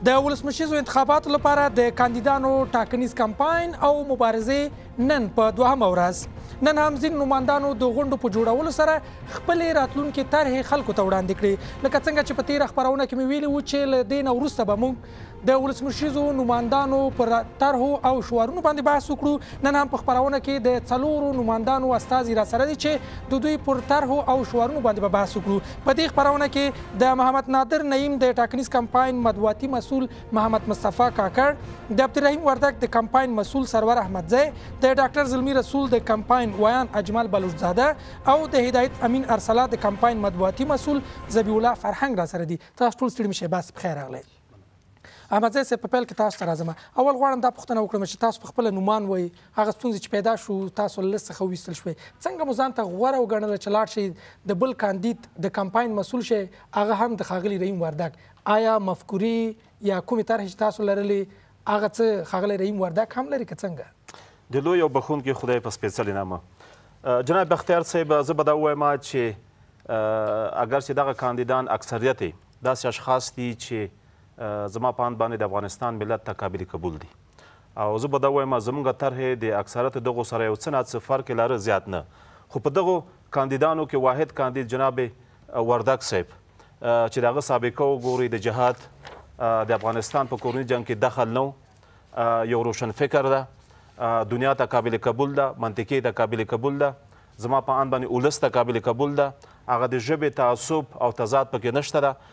د ولسمشریزو انتخاباتو لپاره د کاندیدانو ټاکنیز کمپاین او مبارزې نن په دوهمه ورځ نن هم ځینو نمایندانو د غونډو په جوړولو سره خپلې راتلونکې طرحې خلکو ته وړاندې کړې. لکه څنګه چې په تېره خپرونه کې مې ویلي وو چې له دې نه وروسته به موږ د ولسمشریزو نمایندانو پر طرحو او شعارونو باندې بحث وکړو. نن هم په خپرونه کې د څلورو نمایندانو استازي راسره دي چې د دوی پر طرحو او شعارونو باندې به بحث وکړو. په دې خپرونه کې د محمد نادر نعیم د ټاکنیز کمپاین مطبوعاتي مسؤل محمد مصطفی کاکړ، د عبدالرحیم وردک د کمپاین مسؤل سرور احمدزی، د ډاکټر زلمی رسول د کمپاین ویان اجمل بلوچزاده او د هدایت امین ارسلا د کمپاین مطبوعاتي مسؤل ذبیح الله فرهنګ راسره دي. تاسو ټول ستړي مشئ، بس بخیر راغلی. احمدزی صاحب په پیل کې تاسو ته راځم. اول غواړم دا پوښتنه وکړم چې تاسو په خپله نومان وایي هغه ستونزې چې پیدا شو تاسو له لست څخه وویستل شوې، څنګه مو ځان ته غوره وګڼله چې لاړ شئ د بل کاندید د کمپاین مسؤل شئ، هغه هم د ښاغلي رحیم وردک؟ آیا مفکورې یا کومې طرحې چې تاسو لرلې هغه څه ښاغلی رحیم وردک هم لري که څنګه؟ د لوی او بخښونکي خدای په سپېڅلي نامه جناب بختیار صاحب، زه به دا ووایم چې اگر چې دغه کاندیدان اکثریت یې داسې اشخاص دي چې زما په اند باندې د افغانستان ملت ته قابل قبول دي، او زه به دا وایم زموږ طرحې د اکثرت دغو سره یو څه نه څه فرق لاره زیات نه. خو په دغو کاندیدانو کې واحد کاندید جناب وردک صاحب چې د هغه سابقه وګورئ، د جهاد د افغانستان په کورني جنګ کې دخل نه، یو روشن فکر ده، دنیا ته قابل قبول ده، منطقې ته قابل قبول ده، زما په اند باندې ولس ته قابل قبول ده، هغه د ژبې تعصب او تضاد پکې نشته ده.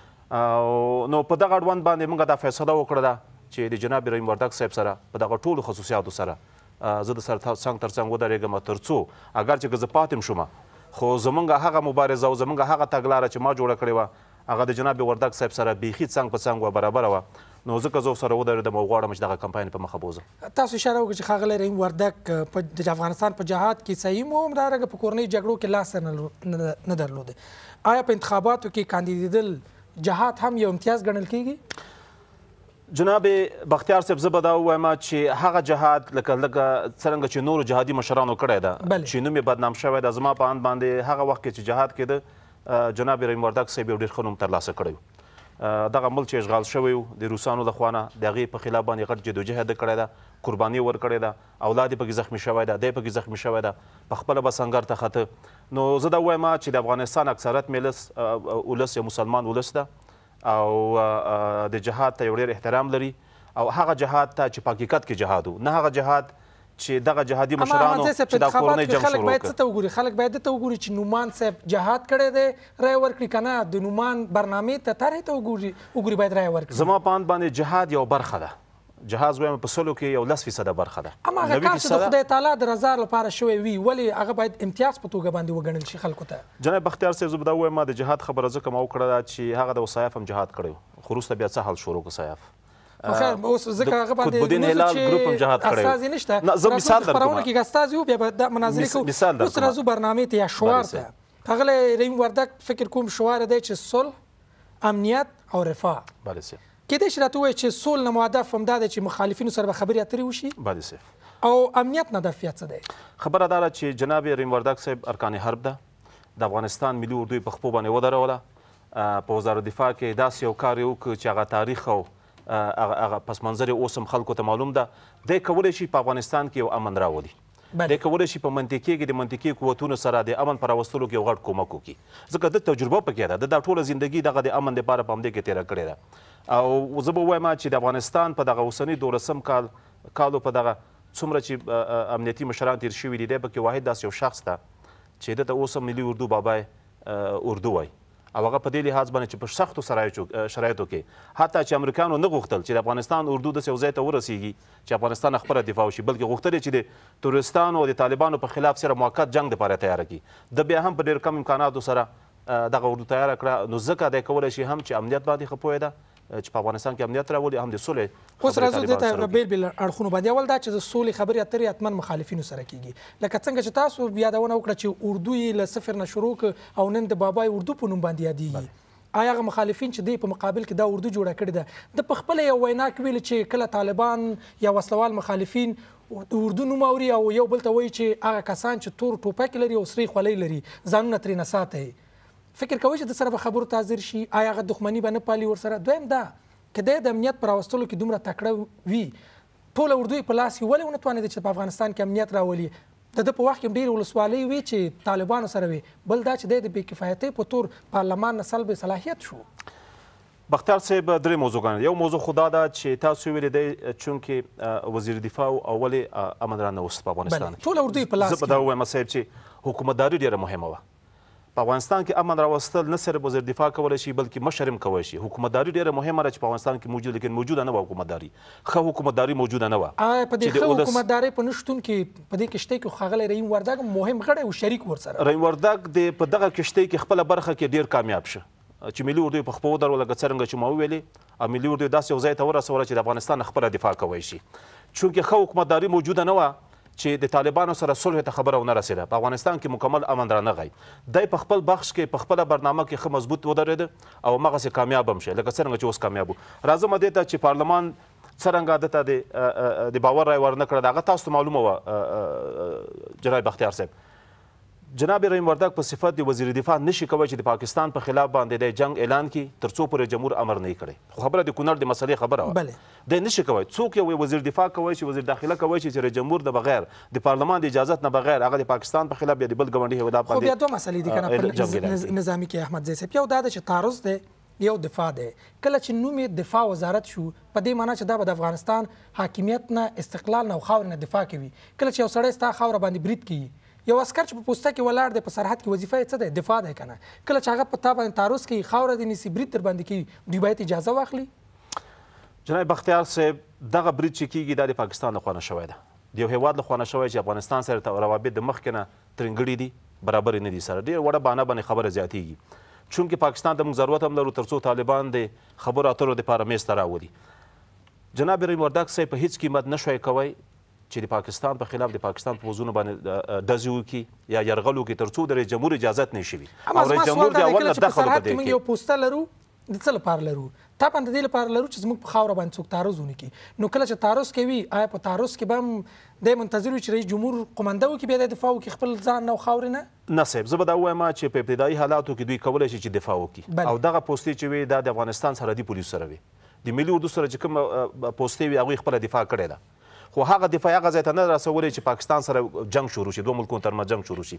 نو په دغه اړوند باندې موږ دا فیصله وکړه ده چې د جناب رحیم وردک صاحب سره په دغه ټولو خصوصیاتو سره زه د سره څنګ تر څنګ ودرېږم، تر څو اگر چې که زه پاتې شوم خو زموږ هغه مبارزه او زموږ هغه تګلاره چې ما جوړه کړې وه هغه د جناب وردک صاحب سره بیخي څنګ په څنګ وه، برابره وه. نو ځکه زه سره ودرېدم او غواړم چې دغه کمپاین په مخه بوځم. تاسو اشاره وکړه چې ښاغلی رحیم وردک د افغانستان په جهاد کې صحیح مو همدارنګه په کورنۍ جګړو کې لاس نه درلوده. آیا په انتخاباتو کې کاندیدېدل جهاد هم یو امتیاز ګڼل کیږي؟ جناب بختیار صاحب، زه به دا ووایم چې هغه جهاد لکه څرنګه چې نورو جهادي مشرانو کړی ده چې نوم یې بدنام شوی ده، زما په اند باندې هغه وخت کې چې جهاد کېده جناب رحیم وردک صاحب یو ډېر ښه نوم ترلاسه کړی و. دغه ملک چې اشغال شوی و د روسانو لخوا نه، د هغې په خلاف باندې غټ جدوجهد کړی ده، قرباني ورکړې ده، اولاد یې پکې زخمي شوی ده، دی پکې زخمي شوی ده، پخپله به سنګر ته خته. نو زه دا ووایم چې د افغانستان اکثرت ولس یو مسلمان ولس ده او د جهاد ته یو ډېر احترام لري، او هغه جهاد ته چې په حقیقت کې جهاد و، نه هغه جهاد چې دغه جهادي مشرانو چې دا کورنۍ جنګ شروع کړ. خلک باید څه ته وګوري؟ خلک باید دته وګوري چې نومان صاحب جهاد کړی دی رای ورکړي که نه، د نومان برنامې ته طرحې ته وګوري باید رای ورکړي. زما په اند باندې جهاد یو برخه ده، جهاد وایم په سلو کې یو 10% برخه ده. اما هغه کار چې د خدای تعالی د رضا لپاره شوی وي ولې هغه باید امتیاز په توګه باندې وګڼل شي خلکو ته؟ جناب بختیار صاحب، زه به دا ووایم د جهاد خبره ځکه ما وکړه چې هغه د وسایف هم جهاد کړی و، خو وروسته بیا څه حال شروع کړ سیاف؟ خیر اوس ځکه هغه باندې قطبالدین هلال ګروپ هم جهاد کړی و. استازي نشته، نه زه مثال درکوم، خپرونه کې استازي وو بیا به دا مناظرې کوو. اوس راځو برنامې ته یا شعار ته. ښاغلی رحیم وردک فکر کوم شعار دی چې صلح، امنیت او رفاه. بله صاحب. کېدای شي راته ووایي چې صلح نه مو هدف همدا دی چې مخالفینو سره به خبرې اترې وشي؟ بله صاحب. او امنیت نه هدف یا څه دی؟ خبره دا ده چې جناب رحیم وردک صاحب ارکان حرب ده، د افغانستان ملي اردو یې په خپو باندې ودروله، په وزارت دفاع کې داسې یو کار یې وکړ چې هغه تاریخ او هغه پس منظر یې اوس هم خلکو ته معلوم ده. دی کولی شي په افغانستان کې یو امن راولي، دی کولی شي په منطقې کې د منطقي قوتونو سره د امن په راوستلو کې یو غټ کومک وکړي، ځکه د تجربه پکې ده، د دا ټوله زندګي دغه د امن دپاره په همدې کې تېره کړې ده. او زه به ووایم چې د افغانستان په دغه اوسني 12 کالو په دغه څومره چې امنیتي مشران تېر شوي دي، دی پکې واحد داسې یو شخص ده چې ده ته اوس هم ملي اردو بابای اردو وایي، او هغه په دې لحاظ باندې چې په سختو شرایطو کې حتی چې امریکانو نه غوښتل چې د افغانستان اردو داسې یو ځای ته ورسیږي چې افغانستان خپله دفاع وشي، بلکې غوښتل یې چې د تروریستانو او د طالبانو په خلاف سره موقت جنګ دپاره تیاره کړي. د بیا هم په ډېر کم امکاناتو سره دغه اردو تیاره کړه. نو ځکه دی کولی شي هم چې امنیت باندې ښه پوهېده چې په افغانستان کې امنیت راولي، هم د سولې. اوس راځو دې ته بېل بېل اړخونو باندې. اول دا چې د سولې خبرې اترې حتما مخالفینو سره کېږي، لکه څنګه چې تاسو یادونه وکړه چې اردو یې له صفر نه شروع کړ او نن د بابای اردو په نوم باندې یادېږي. آیا هغه مخالفین چې دی په مقابل کې دا اردو جوړه کړې ده، د په خپله یو وینا کې ویل چې کله طالبان یا وسلوال مخالفین د اردو نوم اوري او یو بل ته وایي چې هغه کسان چې تور ټوپک لري او سرې خولۍ لري ځانونه ترې نه ساتئ، فکر کوئ چې د سره به خبرو ته حاضر شي؟ آیا هغه دښمني به نه پالي ورسره؟ دویم دا که د امنیت پر راوستلو کې دومره تکړه وي ټوله اردو یې په لاس کې ولې ونه توانېده چې په افغانستان کې امنیت راولي د ده په وخت کې ډېرې ولسوالۍ وي چې طالبانو سره وي بل دا چې دی د بې کفایتۍ په تور پارلمان نه سلب صلاحیت شو بختیار صاحب درې موضوعګان یو موضوع خو دا ده چې تاسو ویلې دی چونکې وزیر دفاع اولې امن رانوست په افغانستان ټوله اردو یې په لاس کې زه به دا ووایم صاحب چې حکومتداري ډېره مهمه وه په افغانستان کې امن راوستل نه صرف وزیر دفاع کولی شي بلکې مشر هم کولی شي حکومتداري ډېره مهمه ده چې په افغانستان کې موجود لیکن موجوده نه وه حکومتداري ښه حکومتداري موجوده نه وه په دې ښه حکومتدارۍ په نه شتون کې په دې کښتۍ کې ښاغلی رحیم وردګ مهم غړی و شریک ورسره رحیم وردګ په دغه کښتۍ کې خپله برخه کې ډېر کامیاب شه چې ملي اردو په خپو ودرول لکه څرنګه چې ما وویلې او ملي اردو داسې یو ځای ته ورسوله چې د افغانستان خپله دفاع کوی شي چونکې ښه حکومتداري موجوده نه وه چې د طالبانو سره صلح ته خبره ونه رسېده په افغانستان کې مکمل امن رانغی دی په خپل بخش کې په خپله برنامه کې ښه مضبوط ودرېده او همغسې کامیاب هم شه لکه څرنګه چې اوس کامیاب و راځم دې ته چې پارلمان څرنګه ده ته د باور رای ورنه کړه د هغه تاسو ته معلومه وه جناب بختیار صاحب جناب رحیم وردګ په صفت د وزیر دفاع نشي کولی چې د پاکستان په خلاف باندې د جنگ اعلان کړي تر څو پورې جمهور امر نه کړي خو خبره د کونړ د مسلې خبره وه دی نشي کولی څوک یو وزیر دفاع کولی شي وزیر داخله کولی شي چې جمهور د بغیر د پارلمان د اجازت نه بغیر هغه د پاکستان په خلاف یا د بل ګاونډي هیواد باندې خو بیا دوه مسلې دي که نه په نظامي کې احمد زی صاحب یو دا ده چې تعرض دی یو دفاع دی کله چې نوم یې دفاع وزارت شو په دې معنی چې دا به د افغانستان حاکمیت نه استقلال نه او خاورې نه دفاع کوي کله چې یو سړی ستا خاوره باندې برید کوي یو عسکر چې په پوسته کې ولاړ دی په سرحد کې وظیفه یې څه دی دفاع دی که نه کله چې هغه په تا باندې تعرض کوي خاوره دې نیسي برید در باندې کوي دوی باید اجازه واخلي جناب بختیار صاحب دغه برید چې کېږي دا د پاکستان لخوا نه شوی ده د یو هیواد لخوا نه شوی چې افغانستان سره روابط د مخکې نه ترنګړي دي برابرې نه دي سره ډېر وړه بانه باندې خبره زیاتېږي چونکې پاکستان ته موږ ضرورت هم لرو تر څو طالبان د خبرو اترو دپاره میز ته راولي جناب رحیم وردګ صاحب په هیڅ قیمت نه شوی کوی چې د پاکستان په خلاف د پاکستان په پوځونو باندې ډزې وکړي یا یرغل وکړي تر څو د رئیس جمهور اجازت نه شي وي او رئیس جمهور د اول نه دخل په دې کې یو پوسته لرو د څه لپاره لرو تا باندې د دې لپاره لرو چې زموږ په خاوره باندې څوک تعرض ونه کړي نو کله چې تعرض کوي آیا په تعرض کې به هم دی منتظر وي چې رئیس جمهور قومنده وکړي بیا د دفاع وکړي خپل ځان نه او خاورې نه صاحب زه به دا ووایم چې په ابتدایي حالاتو کې دوی کولی شي چې دفاع وکړي او دغه پوستې چې وي دا د افغانستان سرحدي پولیسو سره وي د ملي اردو سره چې کوم پوستې وي هغوی خپله دفاع کړې ده خو هغه دفاع هغه ځای ته نه رسولی چې پاکستان سره جنگ شروع شي دوه ملکونو ترمنځ جنگ شروع شي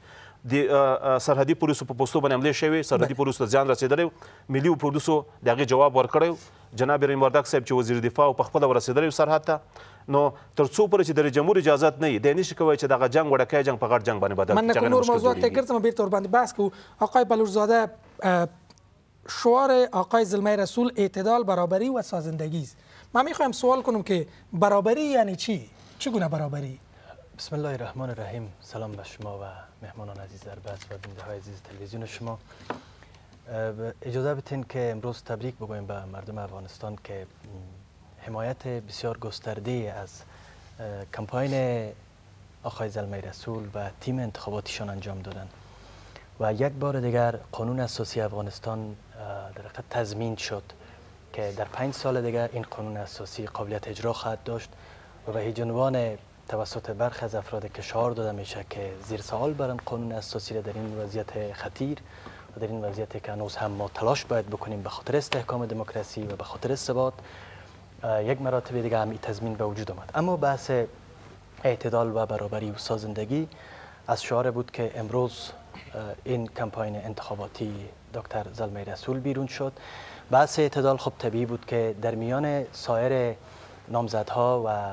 د سرحدي پولیسو په پوستو باندې حملې شوې سرحدي پولیسو ته زیان رسېدلی ملي پولیسو د هغې جواب ورکړی جناب رحیم وردګ صاحب چې وزیر دفاع پخپله ورسېدلی سرحد ته نو تر څو پورې چې د رئیس جمهور اجازت نه وي دی نشي کولی چې دغه جنګ وړکی جنګ په غټ جنګ باندې بدل من نکن نور موضوعات ته ګرځم بیرته ورباندې بحث کوو آقای بلوچزاده شعار آقای زلمه رسول اعتدال برابری و سازندگی است من میخوایم سوال کنم که برابری یعنی چی چگونه برابری؟ بسم الله الرحمن الرحیم سلام به شما و مهمانان عزیز در بحث و بیننده های عزیز تلویزیون شما اجازه بدین که امروز تبریک بگویم به مردم افغانستان که حمایت بسیار گسترده از کمپاین آقای زلمه رسول و تیم انتخاباتیشان انجام دادن و یک بار دیگر قانون اساسی افغانستان در حقیقت تضمین شد که در 5 سال دیگر این قانون اساسی قابلیت اجرا خواهد داشت و به هیچ عنوان توسط برخی از افراد کشار داده میشه که زیر سوال برن قانون اساسی را در این وضعیت خطیر و در این وضعیت که هنوز هم ما تلاش باید بکنیم به خاطر استحکام دموکراسی و به خاطر ثبات یک مراتب دیگه هم این تضمین به وجود آمد. اما بحث اعتدال و برابری و سازندگی از شعار بود که امروز این کمپاین انتخاباتی دکتر زلمه رسول بیرون شد. بحث اعتدال خب طبیعی بود که در میان سایر نامزدها و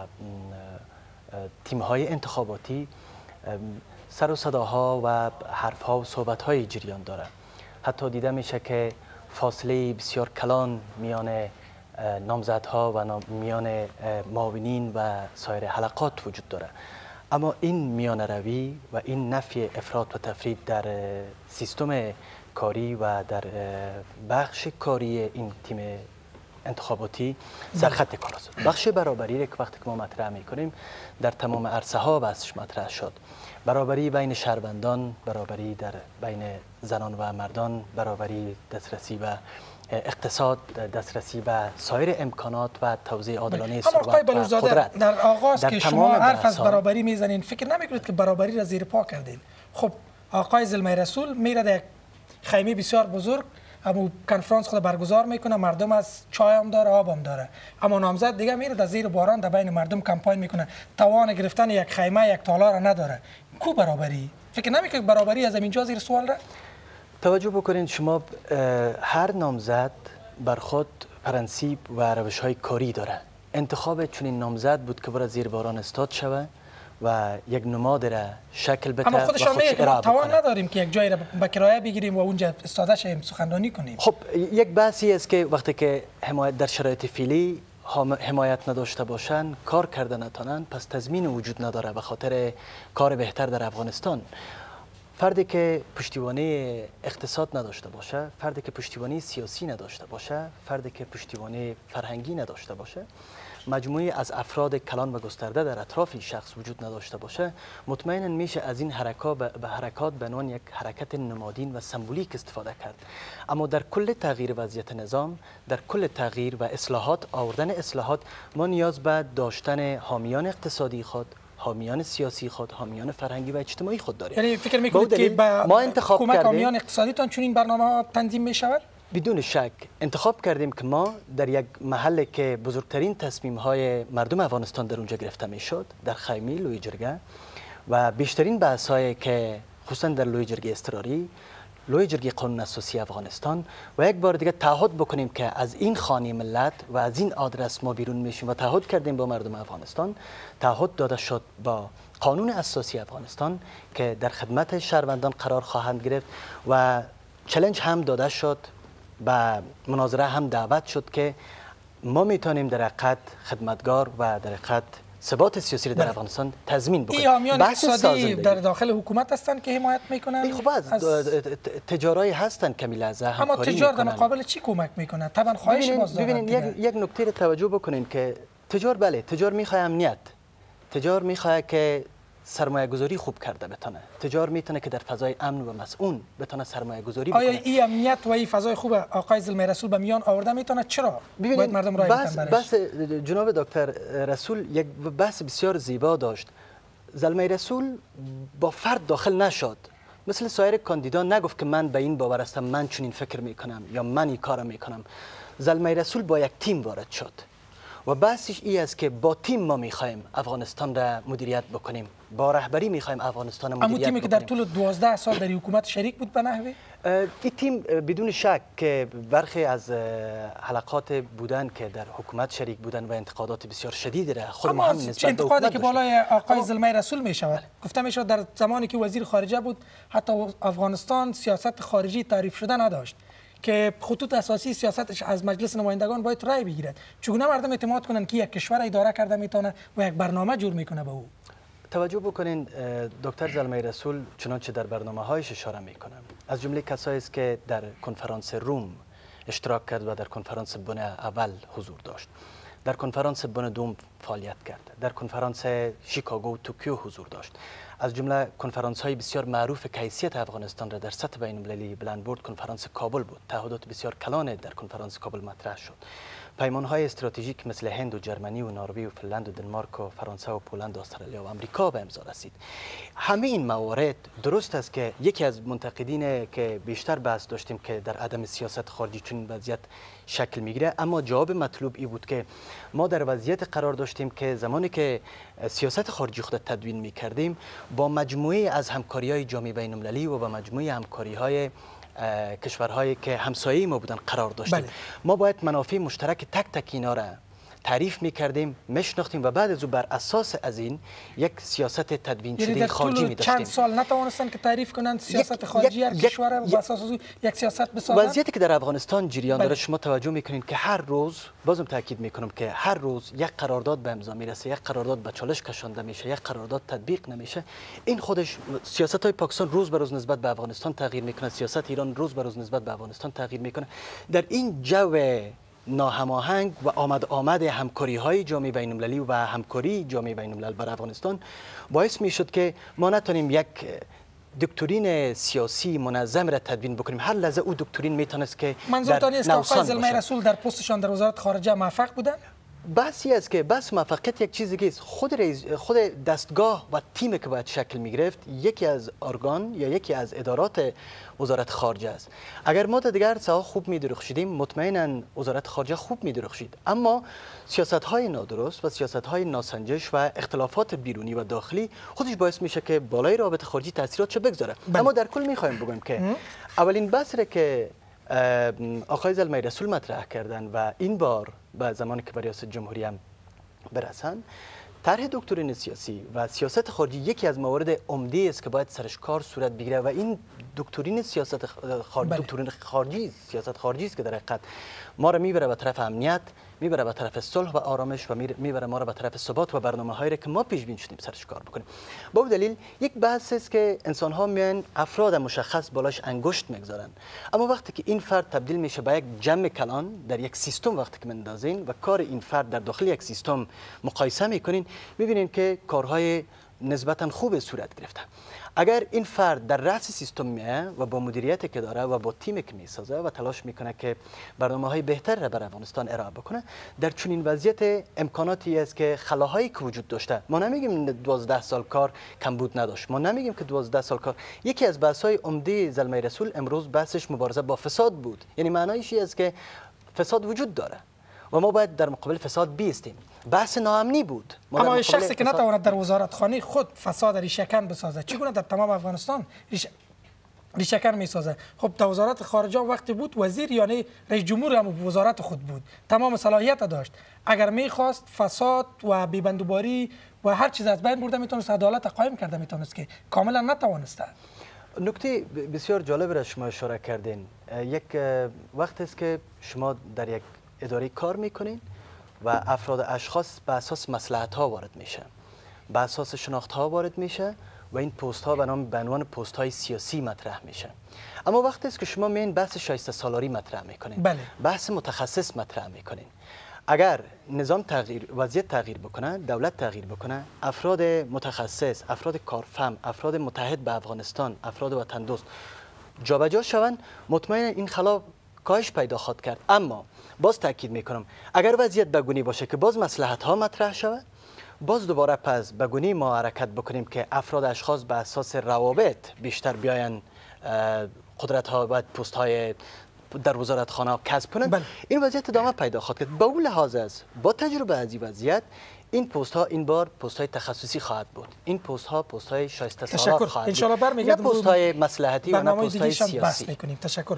تیم‌های انتخاباتی سر و صداها و حرف‌ها و صحبت‌های جریان داره. حتی دیده میشه که فاصله بسیار کلان میان نامزدها و میان معاونین و سایر حلقات وجود داره. اما این میان روی و این نفی افراط و تفرید در سیستم کاری و در بخش کاری این تیم انتخاباتی سرخط کار است. بخش برابری که وقتی که ما مطرح میکنیم در تمام عرصه ها بحثش مطرح شد. برابری بین شهروندان، برابری در بین زنان و مردان، برابری دسترسی و اقتصاد، دسترسی به سایر امکانات و توزیع عادلانه ثروت و قدرت. در آغاز که شما حرف از برابری میزنین فکر نمیکنید که برابری را زیر پا کردین؟ خب آقای زلمه رسول میره در خیمه بسیار بزرگ اما کنفرانس خود برگزار میکنه، مردم از چای هم داره، آب هم داره، اما نامزد دیگه میره در زیر باران در بین مردم کمپاین میکنه، توان گرفتن یک خیمه یک تالار نداره. کو برابری؟ فکر نمیکنید برابری از اینجا زیر سوال ره؟ توجه بکنید شما، هر نامزد بر خود پرنسیپ و روش های کاری داره. انتخاب چنین نامزد بود که برای زیر باران استاد شوه و یک نماد را شکل بده. اما خودش میگه که ما توان نداریم که یک جای را به کرایه بگیریم و اونجا استاده شیم سخنرانی کنیم. خب یک بحثی است که وقتی که حمایت در شرایط فعلی حمایت نداشته باشن، کار کرده نتونن، پس تضمین وجود نداره به خاطر کار بهتر در افغانستان. فردی که پشتیبانی اقتصاد نداشته باشه، فردی که پشتیبانی سیاسی نداشته باشه، فردی که پشتیبانی فرهنگی نداشته باشه، مجموعی از افراد کلان و گسترده در اطراف این شخص وجود نداشته باشه، مطمئنا میشه از این حرکات به عنوان یک حرکت نمادین و سمبولیک استفاده کرد. اما در کل تغییر وضعیت نظام، در کل تغییر و اصلاحات، آوردن اصلاحات، ما نیاز به داشتن حامیان اقتصادی خود، حامیان سیاسی خود، حامیان فرهنگی و اجتماعی خود داریم. یعنی فکر میکنید که ما انتخاب کمک حامیان اقتصادیتان چون این برنامه تنظیم میشود؟ بدون شک انتخاب کردیم که ما در یک محل که بزرگترین تصمیم های مردم افغانستان در اونجا گرفته میشد، در خیمی لوی جرگه، و بیشترین بحث هایی که خصوصا در لوی جرگه اضطراری، لوی جرگه قانون اساسی افغانستان، و یک بار دیگه تعهد بکنیم که از این خانه ملت و از این آدرس ما بیرون میشیم و تعهد کردیم با مردم افغانستان. تعهد داده شد با قانون اساسی افغانستان که در خدمت شهروندان قرار خواهند گرفت و چالش هم داده شد، به مناظره هم دعوت شد که ما میتونیم در حقیقت خدمتگار و در حقیقت ثبات سیاسی در افغانستان تضمین بکنیم. این حامیان اقتصادی در داخل حکومت هستند که حمایت میکنن؟ خب از تجارایی هستند که میلحظه همکاری میکنن. اما تجار در مقابل چی کمک میکنه؟ طبعا خواهش باز دارن. ببینید یک نکته رو توجه بکنین که تجار، بله، تجار میخواد امنیت، تجار میخواد که سرمایه گذاری خوب کرده بتونه، تجار میتونه که در فضای امن و مسئول بتونه سرمایه گذاری بکنه. آیا این امنیت و این فضای خوب آقای زلمی رسول به میان آورده میتونه؟ چرا باید مردم رای بدن برش؟ بس جناب دکتر رسول یک بحث بسیار زیبا داشت. زلمی رسول با فرد داخل نشد، مثل سایر کاندیدان نگفت که من به این باور هستم، من چنین فکر میکنم یا من این کارو میکنم. زلمی رسول با یک تیم وارد شد و بحثش این است که با تیم ما میخوایم افغانستان را مدیریت بکنیم، با رهبری میخوایم افغانستان را مدیریت بکنیم. اما تیمی که در طول 12 سال در حکومت شریک بود به نحوی؟ این تیم بدون شک که برخی از حلقات بودن که در حکومت شریک بودن و انتقادات بسیار شدید را خود ما هم نسبت به انتقادی که بالای آقای زلمی رسول میشود، گفته میشود در زمانی که وزیر خارجه بود حتی افغانستان سیاست خارجی تعریف شده نداشت که خطوط اساسی سیاستش از مجلس نمایندگان باید رای بگیرد. چگونه مردم اعتماد کنند که یک کشور اداره کرده میتونه و یک برنامه جور میکنه به او؟ توجه بکنین دکتر زلمی رسول چنانچه در برنامه هایش اشاره میکنه، از جمله کسایی است که در کنفرانس روم اشتراک کرد و در کنفرانس بن اول حضور داشت، در کنفرانس بن دوم فعالیت کرد، در کنفرانس شیکاگو و توکیو حضور داشت. از جمله کنفرانس های بسیار معروف که حیثیت افغانستان را در سطح بین المللی بلند برد کنفرانس کابل بود. تعهدات بسیار کلان در کنفرانس کابل مطرح شد. پیمان های استراتژیک مثل هند و جرمنی و نروژ و فنلند و دنمارک و فرانسه و پولند و استرالیا و آمریکا به امضا رسید. همه این موارد درست است که یکی از منتقدین که بیشتر بحث داشتیم که در عدم سیاست خارجی چنین وضعیت شکل میگیره، اما جواب مطلوب این بود که ما در وضعیت قرار داشتیم که زمانی که سیاست خارجی خود تدوین میکردیم با مجموعه از همکاری‌های جامعه بین‌المللی و با مجموعه همکاری‌های کشورهایی که همسایه ما بودن قرار داشتیم. بله. ما باید منافع مشترک تک تک اینا را تعریف میکردیم، میشناختیم و بعد از او بر اساس از این یک سیاست تدوین شده خارجی می‌داشتیم. چند سال نتوانستن که تعریف کنند سیاست خارجی هر کشور بر اساس از یک سیاست بسازند. وضعیتی که در افغانستان جریان داره، شما توجه میکنین که هر روز، بازم تاکید میکنم که هر روز یک قرارداد به امضا میرسه، یک قرارداد به چالش کشانده میشه، یک قرارداد تطبیق نمیشه. این خودش سیاست‌های پاکستان روز به روز نسبت به افغانستان تغییر میکنه، سیاست ایران روز به روز نسبت به افغانستان تغییر میکنه. در این جو ناهماهنگ و آمد همکاری های جامعه بین المللی و همکاری جامعه بین الملل بر افغانستان باعث می شد که ما نتونیم یک دکترین سیاسی منظم را تدوین بکنیم. هر لحظه او دکترین میتونست که منظورتان است که آقای زلمی رسول در پستشان در وزارت خارجه موفق بودن؟ بحثی است که بس موفقیت یک چیز دیگه است. خود دستگاه و تیمی که باید شکل میگرفت یکی از ارگان یا یکی از ادارات وزارت خارجه است. اگر ما در دیگر ساحات خوب می‌درخشیدیم مطمئنا وزارت خارجه خوب می‌درخشید، اما سیاست‌های نادرست و سیاست‌های ناسنجش و اختلافات بیرونی و داخلی خودش باعث میشه که بالای رابطه خارجی تاثیرات چه بگذاره. اما در کل می‌خوایم بگیم که اولین بحثی که آقای زلمه رسول مطرح کردن و این بار به زمانی که به ریاست جمهوری هم برسن، طرح دکترین سیاسی و سیاست خارجی یکی از موارد عمده است که باید سرش کار صورت بگیره و این دکترین سیاست خارجی سیاست خارجی است که در حقیقت ما را میبره به طرف امنیت، میبره به طرف صلح و آرامش و میبره ما را به طرف ثبات و برنامه‌هایی که ما پیش بینی شدیم سرش کار بکنیم. با دلیل یک بحث است که انسان ها میان افراد مشخص بالاش انگشت میگذارن، اما وقتی که این فرد تبدیل میشه به یک جمع کلان در یک سیستم وقتی که مندازین و کار این فرد در داخل یک سیستم مقایسه میکنین، میبینین که کارهای نسبتا خوب صورت گرفته. اگر این فرد در رأس سیستم میه و با مدیریتی که داره و با تیمی که میسازه و تلاش میکنه که برنامه‌های بهتر را برای افغانستان ارائه بکنه، در چنین وضعیت امکاناتی است که خلاهایی که وجود داشته. ما نمیگیم 12 سال کار کمبود نداشت، ما نمیگیم که 12 سال کار. یکی از بحث‌های عمده زلمه رسول امروز بحثش مبارزه با فساد بود. یعنی معنایش این است که فساد وجود داره و ما باید در مقابل فساد بیستیم. بحث ناامنی بود. اما شخصی که نتواند در وزارت خانه خود فساد ریشه‌کن بسازد چگونه در تمام افغانستان ریشه‌کن میسازه؟ خب در وزارت خارجه وقتی بود وزیر یعنی رئیس جمهور هم وزارت خود بود، تمام صلاحیت داشت. اگر میخواست فساد و بی‌بندوباری و هر چیز از بین برده میتونست، عدالت قائم کرده میتونست که کاملا نتوانسته. نکته بسیار جالب را شما اشاره کردین. یک وقت است که شما در یک اداره کار میکنین و افراد اشخاص به اساس مصلحت ها وارد میشه، به اساس شناخت ها وارد میشه و این پست ها به عنوان پست های سیاسی مطرح میشه. اما وقتی است که شما میین بحث شایسته سالاری مطرح میکنین، بحث متخصص مطرح میکنین، اگر نظام تغییر، وضعیت تغییر بکنه، دولت تغییر بکنه، افراد متخصص، افراد کارفهم، افراد متحد به افغانستان، افراد وطن دوست جابجا شوند، مطمئنا این خلا کاهش پیدا خواهد کرد. اما باز تاکید میکنم اگر وضعیت بگونی باشه که باز مصلحت ها مطرح شود، باز دوباره پس بگونی ما حرکت بکنیم که افراد اشخاص به اساس روابط بیشتر بیاین قدرت ها و پست های در وزارت خانه کسب کنند، این وضعیت ادامه پیدا خواهد کرد. با اون لحاظ است با تجربه از این وضعیت این پست ها این بار پست های تخصصی خواهد بود، این پست ها پست های شایسته سالار خواهد بود، نه پست های مصلحتی و نه پست های سیاسی. تشکر.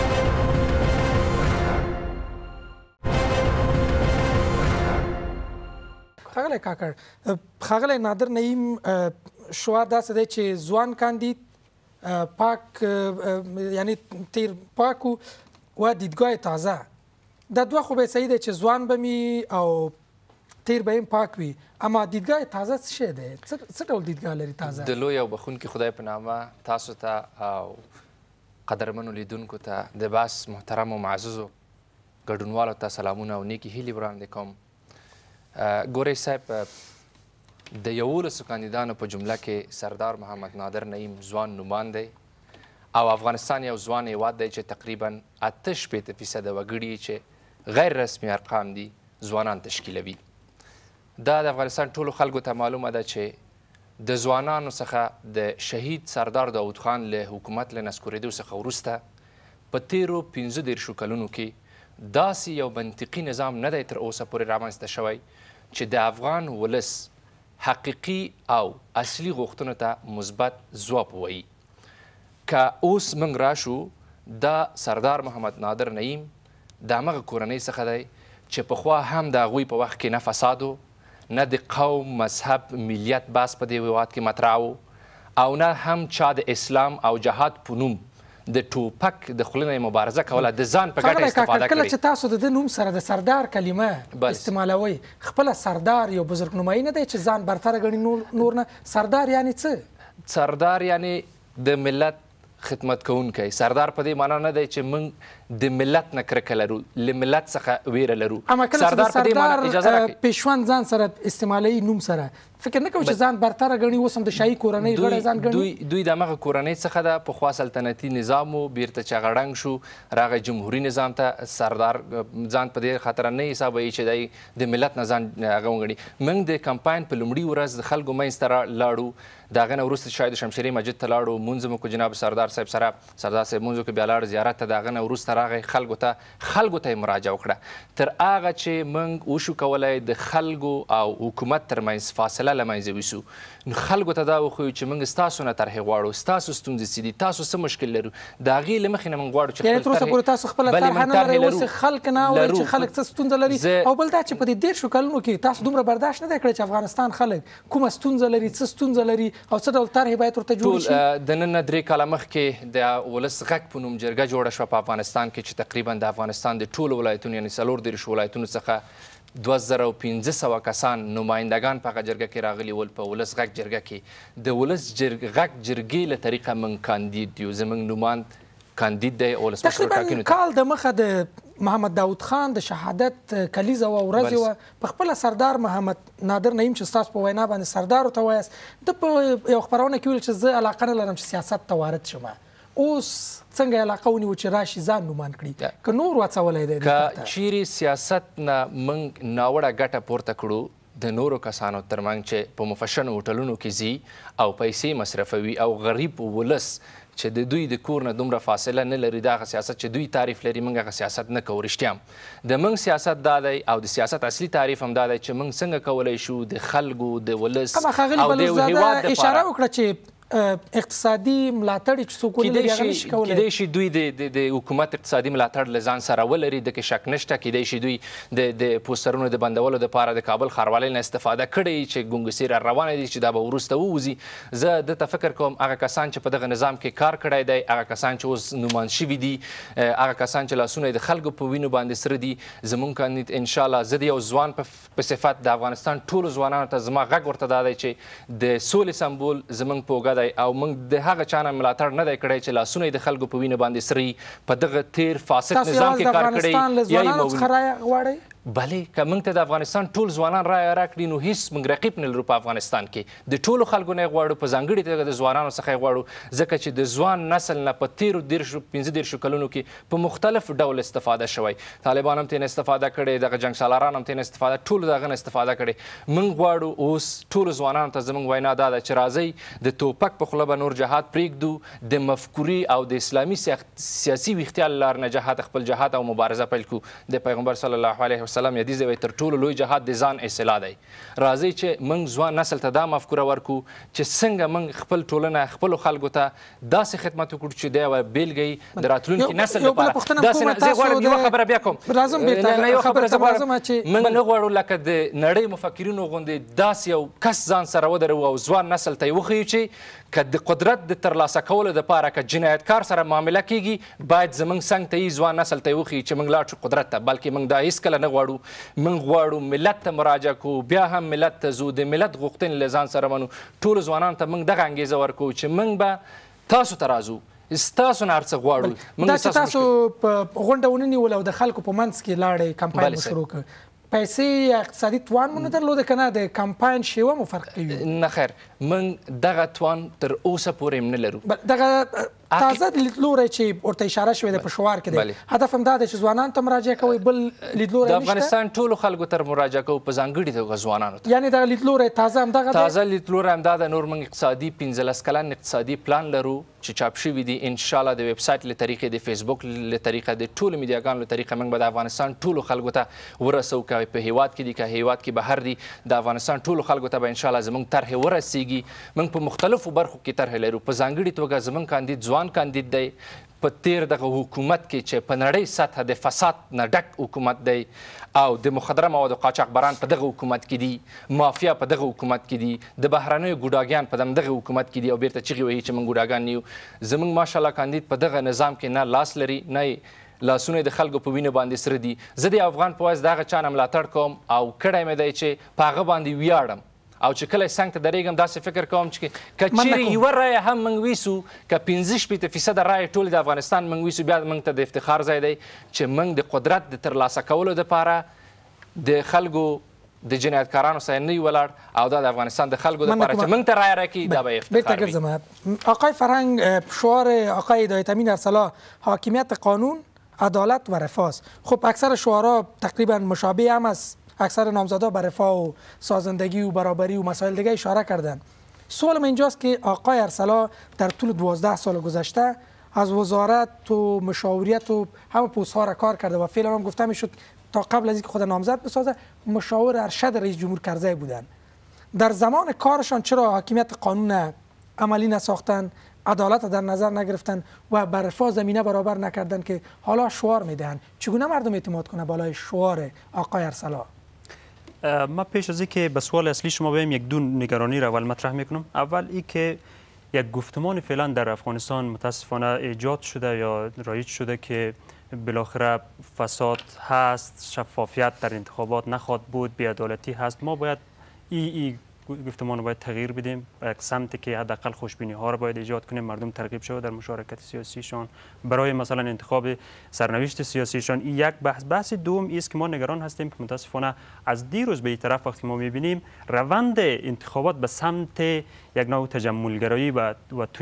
ښاغلی کاکړ، ښاغلی نادر نعیم، شعار داسې دی چې ځوان کاندید پاک یعنی تیر پاک و دیدگاه تازه، دا دوه خو به صحیح دی چې ځوان به می او تیر به هم پاک وي، اما دیدگاه تازه څه شی دی؟ څه ډول دیدگاه لري تازه؟ د لوی او بخونکي خدای په نامه تاسو ته او قدرمنو لیدونکو ته د بحث محترمو معززو ګډونوالو ته سلامونه او نیکې هیلې وړاندې کوم. ګورئ صاحب، د 11 کاندیدانو په جمله کې سردار محمد نادر نعیم ځوان نومان دی او افغانستان یو ځوان هیواد دی چې تقریبا 88% وګړي چې غیر رسمي ارقام دي ځوانان تشکیلوي. دا د افغانستان ټولو خلکو ته معلومه ده چې د ځوانانو څخه د شهید سردار داود خان له حکومت له نسکورېدو څخه وروسته په تیرو 15 کلونو کې داسې یو منطقي نظام نه دی تر اوسه پورې رامنځته شوی چې د افغان ولس حقیقي او اصلي غوښتنو ته مثبت ځواب ووایي. که اوس موږ راشو، دا سردار محمد نادر نعیم د همغه کورنۍ څخه دی چې پخوا هم د هغوی په وخت کې نه فساد و، نه د قوم، مذهب، ملیت بحث په دې هېواد کې مطرح و او نه هم چا د اسلام او جهاد په نوم د ټوپک د خولې نه مبارزه کوله، د ځان په ګټه استفاده کړې. کله چې تاسو د نوم سره د سردار کلمه استعمالوئ، خپله سردار یو بزرګ نومایي نه دی چې ځان برتره ګڼي نور نه؟ سردار یعنی څه؟ سردار یعنی د ملت خدمت کوونکی. سردار په دې معنا نه دی چې موږ د ملت نه کرکه لرو، له ملت څخه ویره لرو. اما کله چې د سردار پیشوند ځان سره استعمالوي نوم سره، فکر نه کوي چې ځان برتره ګڼي اوس هم د شاهي کورنۍ غړی ځان ګڼي دوی د همغه کورنۍ څخه ده پخوا سلطنتي نظام و بیرته چې هغه ړنګ شو راغی جمهوري نظام ته سردار ځان په دې خاطر نه حسابوي چې دی د ملت نه ځان هغه وګڼي موږ د کمپاین په لومړي ورځ د خلکو منځ ته لاړو د هغه نه وروسته شاید شمشیري مسجد ته لاړو مونځ مو کو جناب سردار صاحب سره سردار صاحب مونځ وکړو بیا لاړ زیارت ته د هغه نه وروسته راغی خلکو ته یې مراجعه وکړه تر هغه چې موږ وشو کولی د خلکو او حکومت ترمنځ فاصله له منځه ویسو نو خلکو ته دا وښیو چې موږ ستاسو نه طرحې غواړو ستاسو ستونزې څه دي تاسو څه مشکل لرو د هغې له مخې نه موږ غواړو چې یعنې تر اوسه پورې تاسو خپله طرحه نه لرئ اوس خلک نه اورئ چې خلک څه ستونزه لري او بل دا چې په دې 10 کلونو کې تاسو دومره برداشت نه دی کړی چې افغانستان خلک کومه ستونزه لري څه ستونزه لري او څه ډول طرحې باید ورته جوړې شي د نن نه 3 کاله مخکې د ولس غږ په نوم جرګه جوړه شوه په افغانستان کې چې تقریبا د افغانستان د ټولو ولایتونو یعنې 34 ولایتونو څخه 2500 کسان نمایندگان په هغه جرګه کې راغلي ول په ولس غږ جرګه کې د ولس غږ جرګې له طریقه موږ کاندید یو زموږ نوماند کاندید دی ولسمشر ټاکنو ته کال د مخه د محمد داود خان د شهادت کلیزه وه ورځې وه په خپله سردار محمد نادر نعیم چې ستاسو په وینا باندې سردار ورته وایاست ده په یو خپرونه کې ویل چې زه علاقه نه لرم چې سیاست ته وارد شم اوس څنګه علاقه ونیو چې راشي ځان نومان کړي که نور واڅولی دی که چیرې سیاست نه موږ ناوړه ګټه پورته کړو د نورو کسانو ترمنځ چې په مفشنو هوټلونو کې ځي او پیسې مصرفوي او غریب ولس چې د دوی د کور نه دومره فاصله نه لري د هغه سیاست چې دوی تعریف لري موږ هغه سیاست نه کوو رښتیا د موږ سیاست دا دی او د سیاست اصلي تعریف هم دا دی چې موږ څنګه کولی شو د خلکو د ولس او د هېواد دپاره اشاره وکړه چې اقتصادي ملاتړ چې څوک ونه لري هغه نشي کولی کیدای شي دوی د حکومت اقتصادي ملاتړ له ځان سره ولري دکې شک نشته کیدای شي دوی د پوسټرونو د بندولو دپاره د کابل ښاروالۍ نه استفاده کړې چې ګونګسیر روانه دي چې دا به وروسته ووځي زه دته فکر کوم هغه کسان چې په دغه نظام کې کار کړی دی هغه کسان چې اوس نومان شوي دي هغه کسان چې لاسونه یې د خلکو په وینو باندې سره دي زموږ کاندید انشاءالله زه د یو ځوان په صفت د افغانستان ټولو ځوانانو ته زما غږ ورته دا دی چې د سولې سمبول زموږ په اوږه دی او موږ د هغه چا نه ملاتړ نه دی کړی چې لاسونه یې د خلکو په وینه باندې سري په دغه تیر فاسد نظام کې کار کړی تاسو یوازې د افغانستان له ځوانانو څخه رایه غواړئ بلې که موږ ته د افغانستان ټول ځوانان رایه راکړي نو هیڅ موږ رقیب نه لرو په افغانستان کې د ټولو خلکو نه یې غواړو په ځانګړې توګه د ځوانانو څخه یې غواړو ځکه چې د ځوان نسل نه په تیرو 15 کلونو کې په مختلف ډول استفاده شوی طالبان هم ترې استفاده کړې دغه جنګ سالاران هم ترې استفاده ټولو د هغه نه استفاده کړې موږ غواړو اوس ټولو ځوانانو ته زموږ وینا دا ده چې راځئ د توپک په خوله به نور جهاد پرېږدو د مفکورې او د اسلامي سیاسي ویښتیا له لارې نه جهاد خپل جهاد او مبارزه پیل کړو د پیغمبر صلی الله علیه وسلم یدیز وی تر ټولو لوی جهاد د ځان اصلاح دی راځئ چې موږ ځوان نسل ته دا مفکوره ورکړو چې څنګه موږ خپل ټولنه خپلو خلکو ته داسې خدمت وکړو چې دی یوه بېلګه د راتلونکي نسل لپاره زه غواړم یوه خبره بیا کوم موږ نه غواړو لکه د نړۍ مفکرینو غوندې داسې یو کس ځان سره ودرو او ځوان نسل ته یې وښیو چې که د قدرت د ترلاسه کولو دپاره که جنایتکار سره معامله کیږي باید زموږ څنګ ته یې ځوان نسل ته یې وښیي چې موږ لاړ شو قدرت ته بلکې موږ دا هېڅکله نه غواړو موږ غواړو ملت ته مراجعه کوو بیا هم ملت ته ځو د ملت غوښتنې له ځان سره منو ټولو ځوانانو ته موږ دغه انګېزه ورکوو چې موږ به تاسو ته راځو ستاسو نه هر څه غواړو دا چې تاسو په غونډه ونه نیول او د خلکو په منځ کې لاړئ کمپاین مو شروع کړ پیسې یا اقتصادي توان مو نه درلوده که نه د کمپاین شیوه مو فرق کوي نه خیر موږ دغه توان تر اوسه پورې هم نه لرو دغه تازه لیدلوری چې ورته اشاره شوې ده په شعار کې دی هدف هم دا دی چې ځوانانو ته مراجعه کوئ بل لیدلوری د افغانستان ټولو خلکو ته مراجعه کوو په ځانګړې توګه ځوانانو ته یعنې دغه لیدلوری تازه همدغه دی تازه لیدلوری همدا ده نور موږ اقتصادي 15 کلن اقتصادي پلان لرو چې چاپ شوي دي انشاءالله د ویب سایټ له طریقې د فیسبوک له طریقه د ټولو میډیاګانو له طریقه موږ به د افغانستان ټولو خلکو ته ورسوو که په هیواد کې دي که هیواد کې بهر دي د افغانستان ټولو خلکو ته به انشاءالله زموږ طرحې ورسیږي موږ په مختلفو برخو کې طرحې لرو په ځانګړې توګه زموږ کاندید ځوان کاندید دی په تیر دغه حکومت کې چې په نړۍ سطحه د فساد نه ډک حکومت دی او د مخدره موادو قاچاقبران په دغه حکومت کې دي مافیا په دغه حکومت کې دي د بهرنیو ګوډاګیان په دغه حکومت کې دي او بیرته چغې وهي چې موږ ګوډاګان نه یو زموږ ماشاءالله کاندید په دغه نظام کې نه لاس لري نه لاسونه د خلکو په وینه باندې سره دي زه د افغان په واسطه دغه چا نه ملاتړ کوم او کړی مې دی چې په هغه باندې ویاړم او چې کله څنګ ته درېږم داسې فکر کوم چې که چیرې یوه رایه هم موږ ویسو که 15% رایې ټولې د افغانستان موږ ویسو بیا موږ ته د افتخار ځای دی چې موږ د قدرت د ترلاسه کولو دپاره د خلکو د جنایتکارانو سره نه ولاړ او دا د افغانستان د خلکو لپاره چې موږ ته رایه راکړي دا به افتخار وي. آقای فرهنگ، شعار آقای هدایت امین ارسلا حاکمیت قانون، عدالت و رفاست. خب اکثر شعارها تقریبا مشابه هم است. اکثر نامزدها به رفاه و سازندگی و برابری و مسائل دیگه اشاره کردن. سوال من اینجاست که آقای ارسلا در طول 12 سال گذشته از وزارت و مشاوریت و همه پست‌ها را کار کرده و فعلا هم گفته میشد تا قبل از اینکه خود نامزد بسازه مشاور ارشد رئیس جمهور کرزی بودن. در زمان کارشان چرا حاکمیت قانون عملی نساختن، عدالت در نظر نگرفتن و بر رفاه زمینه برابر نکردن که حالا شعار میدهند؟ چگونه مردم اعتماد کنه بالای شعار آقای ارسلا؟ ما پیش از اینکه به سوال اصلی شما بیایم یک دو نگرانی را اول مطرح میکنم. اول این که یک گفتمان فعلا در افغانستان متاسفانه ایجاد شده یا رایج شده که بالاخره فساد هست، شفافیت در انتخابات نخواهد بود، بی‌عدالتی هست. ما باید این گفتمان رو باید تغییر بدیم، یک سمتی که حداقل خوشبینی ها رو باید ایجاد کنیم، مردم ترغیب شود در مشارکت سیاسیشان برای مثلا انتخاب سرنوشت سیاسیشان. این یک بحث دوم است که ما نگران هستیم که متاسفانه از دیروز به این طرف وقتی ما میبینیم روند انتخابات به سمت یک نوع تجملگرایی و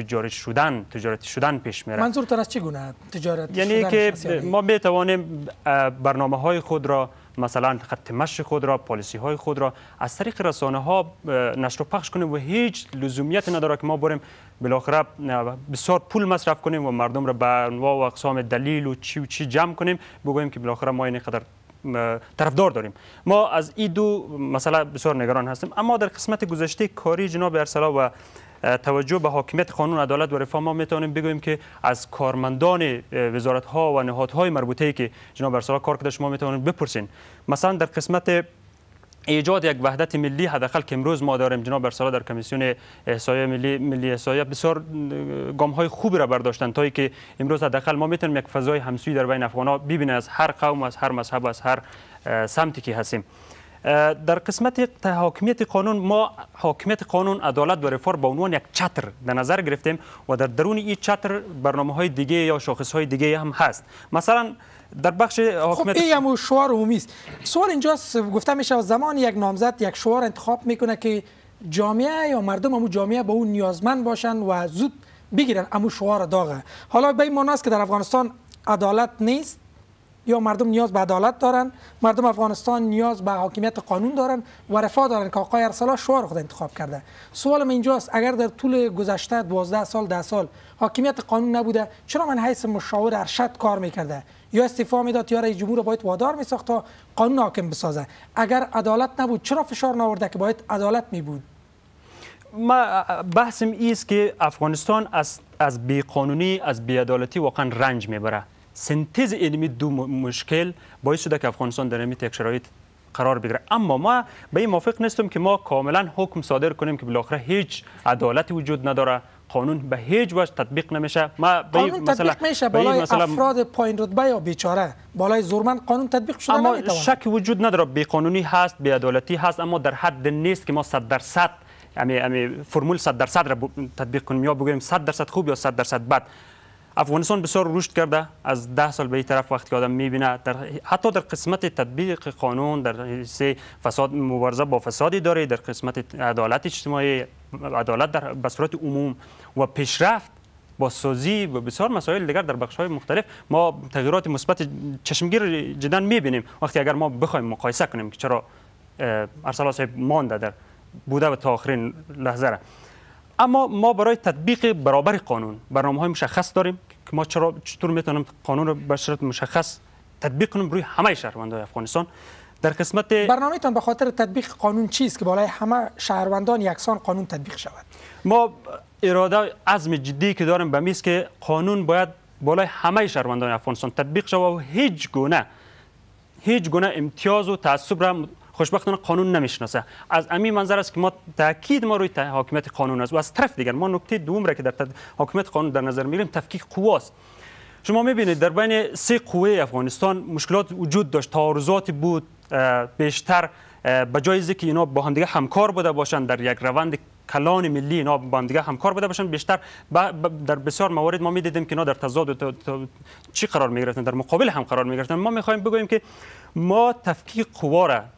تجارتی شدن پیش میره. منظورتون از چگونه تجارت؟ یعنی که ما میتوانیم برنامه‌های خود را، مثلا خط مشی خود را، پالیسی های خود را از طریق رسانه ها نشر و پخش کنیم و هیچ لزومیت نداره که ما بریم بالاخره بسیار پول مصرف کنیم و مردم را به انواع و اقسام دلیل و چی جمع کنیم بگوییم که بالاخره ما اینقدر طرفدار داریم. ما از این دو مسئله بسیار نگران هستیم. اما در قسمت گذشته کاری جناب ارسلا و توجه به حاکمیت قانون، عدالت و رفاه ما میتونیم بگوییم که از کارمندان وزارت ها و نهادهای مربوطه که جناب ارسلا کار کرده شما میتونید بپرسین. مثلا در قسمت ایجاد یک وحدت ملی حداقل که امروز ما داریم، جناب ارسلا در کمیسیون احصایه ملی احصایه بسیار گام های خوبی را برداشتن تا که امروز حداقل ما میتونیم یک فضای همسویی در بین افغان‌ها ببینیم از هر قوم، از هر مذهب، از هر سمتی که هستیم. در قسمت حاکمیت قانون ما حاکمیت قانون، عدالت و رفاه به عنوان یک چتر در نظر گرفتیم و در درون این چتر برنامه‌های دیگه یا شاخص‌های دیگه هم هست. مثلا در بخش حاکمیت خب این هم شعار عمومی است. سوال اینجاست، گفته میشه زمان یک نامزد یک شعار انتخاب میکنه که جامعه یا مردم همون جامعه به اون نیازمند باشن و زود بگیرن همون شعار داغه. حالا به این معنی است که در افغانستان عدالت نیست یا مردم نیاز به عدالت دارن، مردم افغانستان نیاز به حاکمیت قانون دارن و رفاه دارن که آقای ارسلا شعار خود انتخاب کرده. سوالم اینجاست اگر در طول گذشته 12 سال 10 سال حاکمیت قانون نبوده، چرا من حیث مشاور ارشد کار میکرده یا استعفا میداد یا رئیس جمهور رو باید وادار میساخت تا قانون حاکم بسازه؟ اگر عدالت نبود چرا فشار نآورده که باید عدالت میبود؟ ما بحثم است که افغانستان از بیقانونی، از بی‌عدالتی واقعا رنج میبره. سنتز علمی دو مشکل باعث شده که افغانستان در این یک شرایط قرار بگیره. اما ما به این موافق نیستیم که ما کاملا حکم صادر کنیم که بالاخره هیچ عدالتی وجود نداره، قانون به هیچ وجه تطبیق نمیشه. ما قانون تطبیق میشه بالای افراد پایین رتبه یا بیچاره، بالای زورمند قانون تطبیق شده اما شک وجود نداره بیقانونی هست، بی‌عدالتی هست، اما در حد نیست که ما 100% فرمول 100% را تطبیق کنیم یا بگوییم 100% خوب یا 100% بد. افغانستان بسیار رشد کرده از 10 سال به این طرف. وقتی آدم میبینه حتی در قسمت تطبیق قانون، در فساد، مبارزه با فسادی داره، در قسمت عدالت اجتماعی، عدالت در به صورت عموم و پیشرفت با سازی و بسیار مسائل دیگر در بخش‌های مختلف ما تغییرات مثبت چشمگیر جدا میبینیم. وقتی اگر ما بخوایم مقایسه کنیم که چرا ارسلا صاحب مانده در بوده و تا آخرین لحظه را. اما ما برای تطبیق برابر قانون برنامه‌های مشخص داریم که ما چطور میتونیم قانون رو به صورت مشخص تطبیق کنیم روی همه شهروندان افغانستان. در قسمت برنامه‌تان به خاطر تطبیق قانون چیست که بالای همه شهروندان یکسان قانون تطبیق شود؟ ما اراده عزم جدی که داریم به میز که قانون باید بالای همه شهروندان افغانستان تطبیق شود و هیچ گونه امتیاز و تعصب را خوشبختانه قانون نمیشناسه. از همین منظر است که ما تاکید ما روی حاکمیت قانون است و از طرف دیگر ما نکته دوم را که در حاکمیت قانون در نظر میگیریم تفکیک قواست. شما میبینید در بین 3 قوه افغانستان مشکلات وجود داشت، تعارضات بود، بیشتر به جای اینکه اینا با هم دیگه همکار بوده باشند در یک روند کلان ملی، اینا با هم دیگه همکار بوده باشند، بیشتر در بسیار موارد ما میدیدیم که اینا در تضاد چی قرار میگرفتن، در مقابل هم قرار میگرفتن. ما میخوایم بگوییم که ما تفکیک قوا را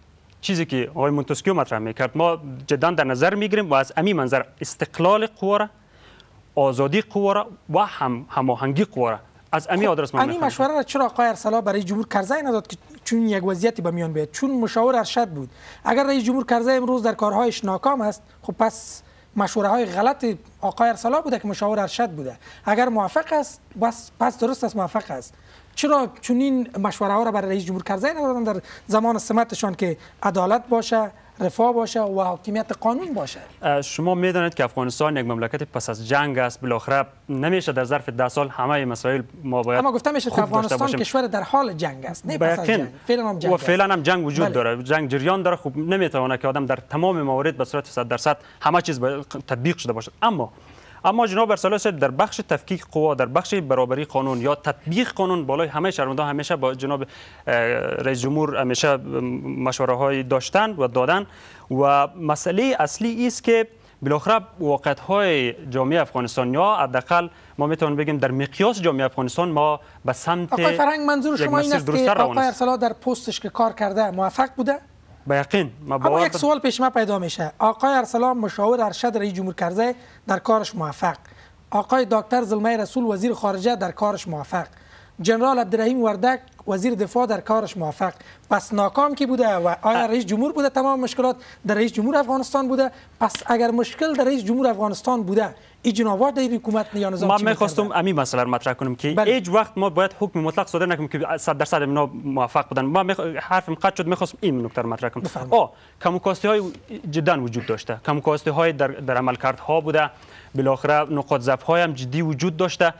چیزی که آقای مونتسکیو مطرح میکرد ما جدا در نظر میگیریم و از امی منظر استقلال قوا را، آزادی قوا را و هماهنگی قوا را از امی آدرس امی مشوره را چرا آقای ارسلا برای جمهور کرزی نداد که چون یک وضعیتی به میان بیاد؟ چون مشاور ارشد بود. اگر رئیس جمهور کرزی امروز در کارهایش ناکام است، خب پس مشوره های غلط آقای ارسلا بوده که مشاور ارشد بوده. اگر موفق است پس درست است، موفق است. چرا چنین مشوره ها را برای رئیس جمهور کرزی ندادن در زمان سمتشان که عدالت باشه، رفاه باشه و حاکمیت قانون باشه؟ شما میدانید که افغانستان یک مملکت پس از جنگ است. بالاخره نمیشه در ظرف 10 سال همه مسائل ما باید اما گفته میشه که افغانستان کشور در حال جنگ است، نه پس از جنگ. فعلا هم جنگ وجود داره، جنگ جریان داره. خب نمیتونه که آدم در تمام موارد به صورت 100% همه چیز تطبیق شده باشه. اما جناب ارسلا صاحب در بخش تفکیک قوا، در بخش برابری قانون یا تطبیق قانون بالای همه شهروندان همیشه با جناب رئیس جمهور همیشه مشوره های داشتن و دادن و مسئله اصلی است که بالاخره واقعیت های جامعه افغانستان یا حداقل ما میتونیم بگیم در مقیاس جامعه افغانستان ما به سمت آقای فرهنگ منظور شما این است که آقای ارسلا در پستش که کار کرده موفق بوده؟ به یقین. اما یک سوال پیش ما پیدا میشه. آقای ارسلا مشاور ارشد رئیس جمهور کرزی در کارش موفق، آقای دکتر زلمه رسول وزیر خارجه در کارش موفق، جنرال عبدالرحیم وردک وزیر دفاع در کارش موفق، پس ناکام کی بوده و آیا رئیس جمهور بوده؟ تمام مشکلات در رئیس جمهور افغانستان بوده؟ پس اگر مشکل در رئیس جمهور افغانستان بوده، این جنابا در حکومت یا نظام ما می‌خواستم همین مسئله رو مطرح کنم که هیچ وقت ما باید حکم مطلق صادر نکنیم که 100% اینا موفق بودن. ما حرفم قطع شد، می‌خواستم این نکته رو مطرح کنم. کموکاستی‌های جدا وجود داشته، کموکاستی‌های در عملکردها بوده، بالاخره نقاط ضعف‌های هم جدی وجود داشته.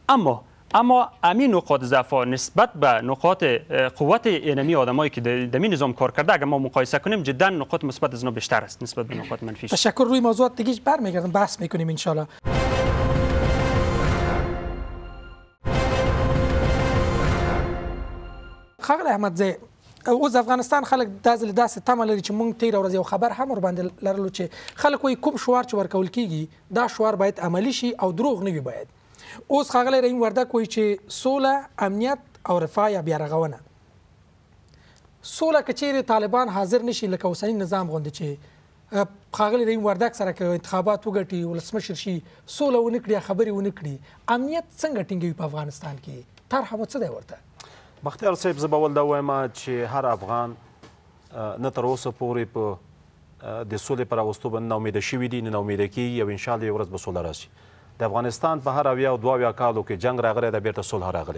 اما همین نقاط ضعف نسبت به نقاط قوت اینمی آدمایی که در این نظام کار کرده اگر ما مقایسه کنیم جدا نقاط مثبت از اینا بیشتر است نسبت به نقاط منفیش. تشکر. روی موضوعات دیگه برمیگردم بحث میکنیم ان شاء الله. خاغلی احمدزی، اوس افغانستان خلک داسې تمه لري چې موږ تیره ورځ یو خبر هم ورباندې لرلو چې خلک وایي کوم شعار چې ورکول کیږي دا شعار باید عملی شي او دروغ نه وي. باید اوس ښاغلی رحیم وردک وایي چې سوله، امنیت او رفاه یا بیارغونه. سوله که چیرې طالبان حاضر نشي لکه اوسني نظام غوندې چې ښاغلی رحیم وردک سره که انتخابات وګټي، ولسمشر شي، سوله ونه کړي، خبرې ونه کړي، امنیت څنګه ټینګوي په افغانستان کې؟ طرحه مو څه دی ورته؟ بختیار صاحب زه به ول دا وایم چې هر افغان نه تر اوسه پورې په د سولې پر راوستو باندې ناامیده شوي دي، نه ناامیده کېږي او انشاءالله یوه ورځ به سوله راشي. د افغانستان په هر اویا او دوه اویا کالو کې جنګ راغلی ده، بیرته صلح راغلی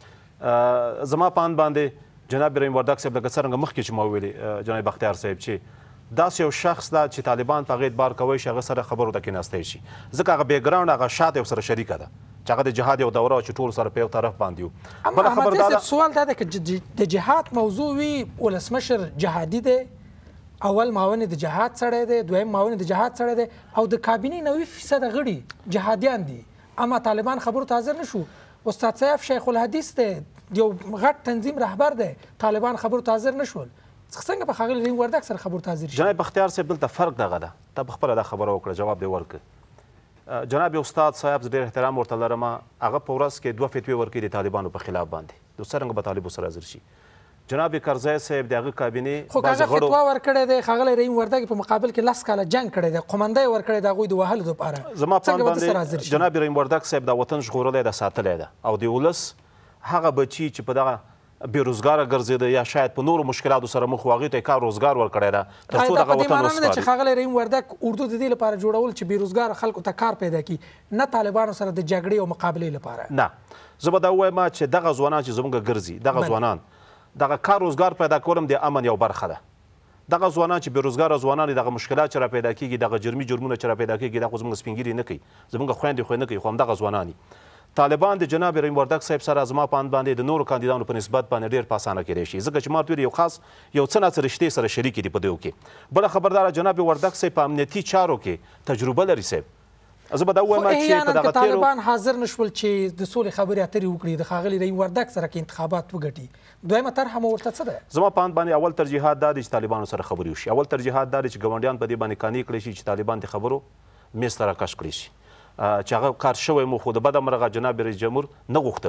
ده. زما په اند باندې جناب رحیم وردک صاحب لکه څرنګه مخکې چې ما ویلي جناب بختیار صاحب چې داسې یو شخص ده چې طالبان په هغې اعتبار کوی شي هغه سره خبرو ته کېناستی شي، ځکه هغه بیکګراونډ هغه شاته ورسره شریکه ده چې هغه د جهاد یو دوره چې ټول سره په یو طرف باندې وو. بله خبر دا ده سوال دا ده که د جهاد موضوع وي، ولسمشر جهادي دی، اول معاون د جهاد سړی دی، دویم معاون د جهاد سړی دی او د کابینې 90% غړي جهادیان دي، اما طالبان خبرو ته حاضر نشو. استاد صاحب شیخ الحدیث دی، یو غټ تنظیم رهبر دی، طالبان خبرو ته حاضر نشول. څنګه په ښاغلي رحیم وردک سره خبرو ته حاضر شي؟ جناب بختیار صاحب دلته فرق دغه ده، ته پخپله دا خبره وکړه، جواب دې ورکړه. جناب استاد صاحب زه ډېر احترام ورته لرم، هغه په ورځ کې 2 فتوې ورکړي د طالبانو په خلاف باندې، نو څرنګه به طالبو سره حاضر شي؟ جناب کرزی صاحب د هغه کابینې خو هغه فتوا ورکړې دی، ښاغلی رحیم وردک په مقابل کې 10 کاله جنګ کړی دی، قومنده یې ورکړی د هغوی د وهلو دپاره. زما په اند باندې جناب رحیم وردک صاحب دا وطن ژغورلی ده، ساتلی ده او د ولس هغه بچي چې په دغه بیروزګاره ګرځېده یا شاید په نورو مشکلاتو سره مخ و هغوی ته یې کار روزګار ورکړی ده تر څو دغه وطن وسپاري. چې ښاغلی رحیم وردک اردو د دې لپاره جوړول چې بیروزګاره خلکو ته کار پیدا کړي، نه طالبانو سره د جګړې او مقابلې لپاره. نه، زه به دا ووایم چې دغه ځوانان چې زموږ ګرځي، دغه ځوانان دغه کار روزګار پیدا کول د امن یو برخه ده. دغه ځوانان چې بیروزګاره ځوانان دي، دغه مشکلات چې را پیدا کېږي، دغه جرمي جرمونه چې را پیدا کېږي، دا خو زموږ سپین ږیري نه کوي، زموږ خویندې خو نه کوي، خو همدغه ځوانان دي. طالبان د جناب رحیم وردک صاحب سره زما په اند باندې د نورو کاندیدانو په نسبت باندې ډېر په اسانه کېدی شي، ځکه چې ما ورته ویلي یو خاص یو څه ناڅه رشتې سره شریکې دي په دغو کې. بله خبرداره جناب وردک صاحب په امنیتي چارو کې تجربه لري صاحب. زه به دا ووایم چې په دغه تیرو طالبان حاضر نشول چې د سولې خبرې اترې وکړي د ښاغلي رحیم وردک سره کې انتخابات وګټي، دویمه طرحه مو ورته څه ده؟ زما په اند باندې اول ترجیحات دا دی چې طالبانو سره خبرې وشي، اول ترجیحات دا دی چې ګاونډیان په دې باندې قانع کړی شي چې طالبان د خبرو میز ته راکش کړی شي، چې هغه کار شوی مو خو د بده مرغه جناب رئیس جمهور نه غوښتل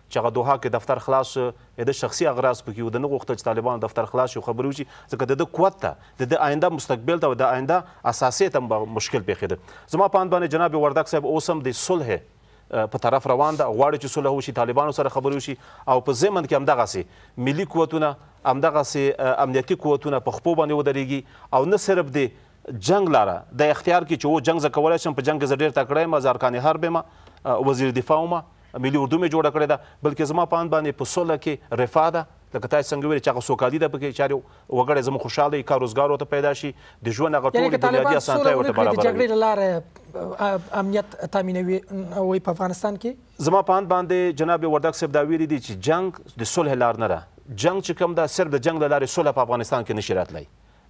چې هغه دوحه کې دفتر خلاص د شخصي اغراض پکې و د نه غوښتل چې طالبان دفتر خلاص شي خبرې وشي ځکه د ده قوت ته د ده آینده مستقبل ته او د آینده اساسي ته مشکل پیښېده. زما په اند باندې جناب وردګ صاحب اوس هم د صلح په طرف روان ده، غواړي چې صلح وشي، طالبانو سره خبرې وشي او په ضمن کې همدغسې ملي قوتونه همدغسې امنیتي قوتونه په خپو باندې ودرېږي او نه صرف د جنگ لاره د اختیار کې چې و جنگ زه کولی شم، په جنگ کې زه ډېر تکړه یم، زارکان حرب یم، وزیر دفاع وم، ملي اردو مې جوړه کړې ده، بلکې زما په اند باندې په صلح کې رفاه ده، لکه تاسو څنګه ویلې چې هغه سوکالي ده پکې، چارې وګړی زموږ خوشحاله وي، کار روزګار ورته پیدا شي، د ژوند هغه ټولې بنیادي اسانتیاوې ورته برابروي. د جګړې له لارې امنیت تامینوي په افغانستان کې زما په اند باندې جناب وردګ صاحب دا ویلي دي چې جنگ د صلح لار نه ده. جنگ چې کوم ده صرف د جنگ له لارې صلح په افغانستان کې نشي راتلی.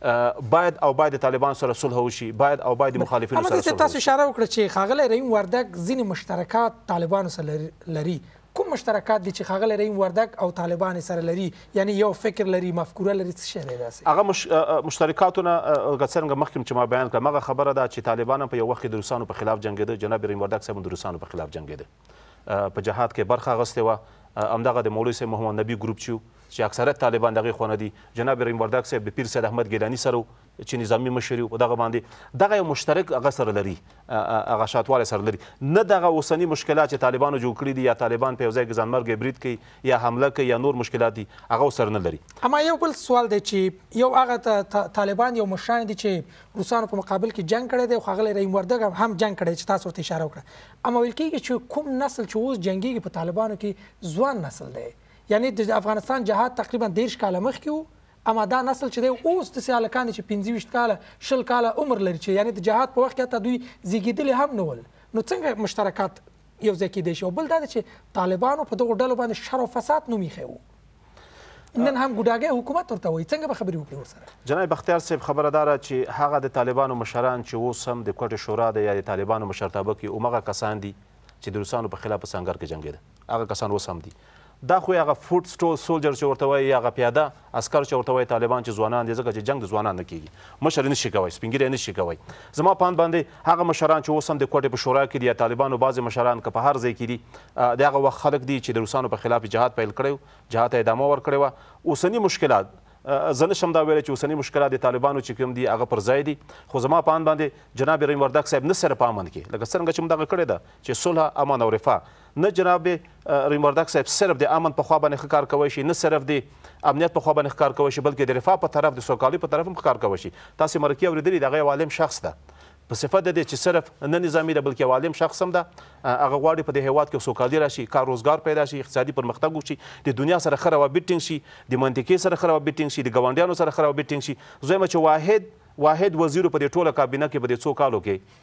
باید د طالبان سره صلح وشي، باید د مخالفینو سره صلح وشي. تاسو اشاره وکړه چې ښاغلی رحیم وردګ ځینې مشترکات طالبانو سره لري. کوم مشترکات دي چې ښاغلی رحیم وردګ او طالبان سره لري؟ یعنی یو فکر لري، مفکوره لري، څه شی دی داسې؟ هغه مشترکاتونه لکه څرنګه مخکې چې ما بیان کړم هغه خبره ده چې طالبان هم په یو وخت کې د روسانو په خلاف جنګېده، جناب رحیم وردګ صاحب هم د روسانو په خلاف جنګېده، په جهاد کې برخه اخیستې وه. همدغه د مولوي صاحب محمد نبي ګروپ چې چې اکثریت طالبان دغې خوا نه دي، جناب رحیم وردګ صاحب د پیر سید احمد ګیلاني سره چې نظامي مشر و دغه باندې دغه یو مشترک هغه سره لري، هغه شاتوالی سره لري، نه دغه اوسني مشکلات چې طالبانو جوړ کړي دي یا طالبان په یو ځای کې ځانمرګ برید کوي یا حمله کوي یا نور مشکلات دي هغه سره نه لري. اما یو بل سوال دی چې یو هغه طالبان یو مشران دي چې روسانو په مقابل کې جنگ کړی دی او ښاغلی رحیم وردګ هم جنگ کړی چې تاسو ورته اشاره وکړه، اما ویل کېږي چې کوم نسل چې اوس جنګېږي په طالبانو کې ځوان نسل دی، یعنی د افغانستان جهاد تقریبا 30 کاله مخکې و، اما دا نسل چې دی اوس داسې هلکان دي چې 25 کاله 20 کاله عمر لري چې یعنی د جهاد په وخت کې حتی دوی زیږېدلي هم نه ول. نو څنګه مشترکات یو ځای کېدی شي؟ او بل دا ده چې طالبانو په دغو ډلو باندې شر او فساد نوم ایښی و، نن هم ګوډاګی حکومت ورته وایي، څنګه به خبرې وکړي ورسره؟ جناب بختیار صاحب خبره داره چې هغه د طالبانو مشران چې اوس هم د کوټې شورا ده یا د طالبانو مشرتابه کې همغه کسان دي چې د روسانو په خلاف په سنګر کې جنګېده، هغه کسان اوس هم دي. دا خو هغه فوټ سولجر چې ورته وایي، هغه پیاده عسکر چې ورته وایي طالبان چې ځوانان دي، ځکه چې جنګ د ځوانان نه کېږي، مشر یې نشي کوی، سپین ږیری یې نشي کوی. زما په اند باندې هغه مشران چې اوس هم د کوټې په شورا کې دي یا طالبانو بعضې مشران که په هر ځای کې دي، د هغه وخت خلک دي چې د روسانو په خلاف جهاد پیل کړی و، جهاد ته ادامه ورکړې وه. اوسني مشکلات زه نشم دا ویلی چې اوسني مشکلات د طالبانو چې کوم دي هغه پر ځای دي، خو زما په اند باندې جناب رحیم وردګ صاحب نه صرف په امن کې لکه څرنګه چې موږ دغه کړې ده چې صلح، امن او رفاه، نه جناب رحیم وردګ صاحب صرف د امن په خوا باندې ښه کار کوی شي، نه صرف د امنیت په خوا باندې ښه کار کوی شي، بلکې د رفاه په طرف، د سوکالۍ په طرف هم ښه کار کوی شي. تاسې مرکې اورېدلي د هغه یو عالم شخص ده په صفت د دې چې صرف نه نظامي ده بلکې یو عالم شخص هم ده، هغه غواړي په دې هیواد کې سوکالي راشي، کار روزګار پیدا شي، اقتصادي پرمختګ وشي، د دنیا سره ښه روابط ټینګ شي، د منطقې سره ښه روابط ټینګ شي، د ګاونډیانو سره ښه روابط ټینګ شي. زه وایم چې واحد وزیر په دې ټوله کابینه کې په دې څو کالو کې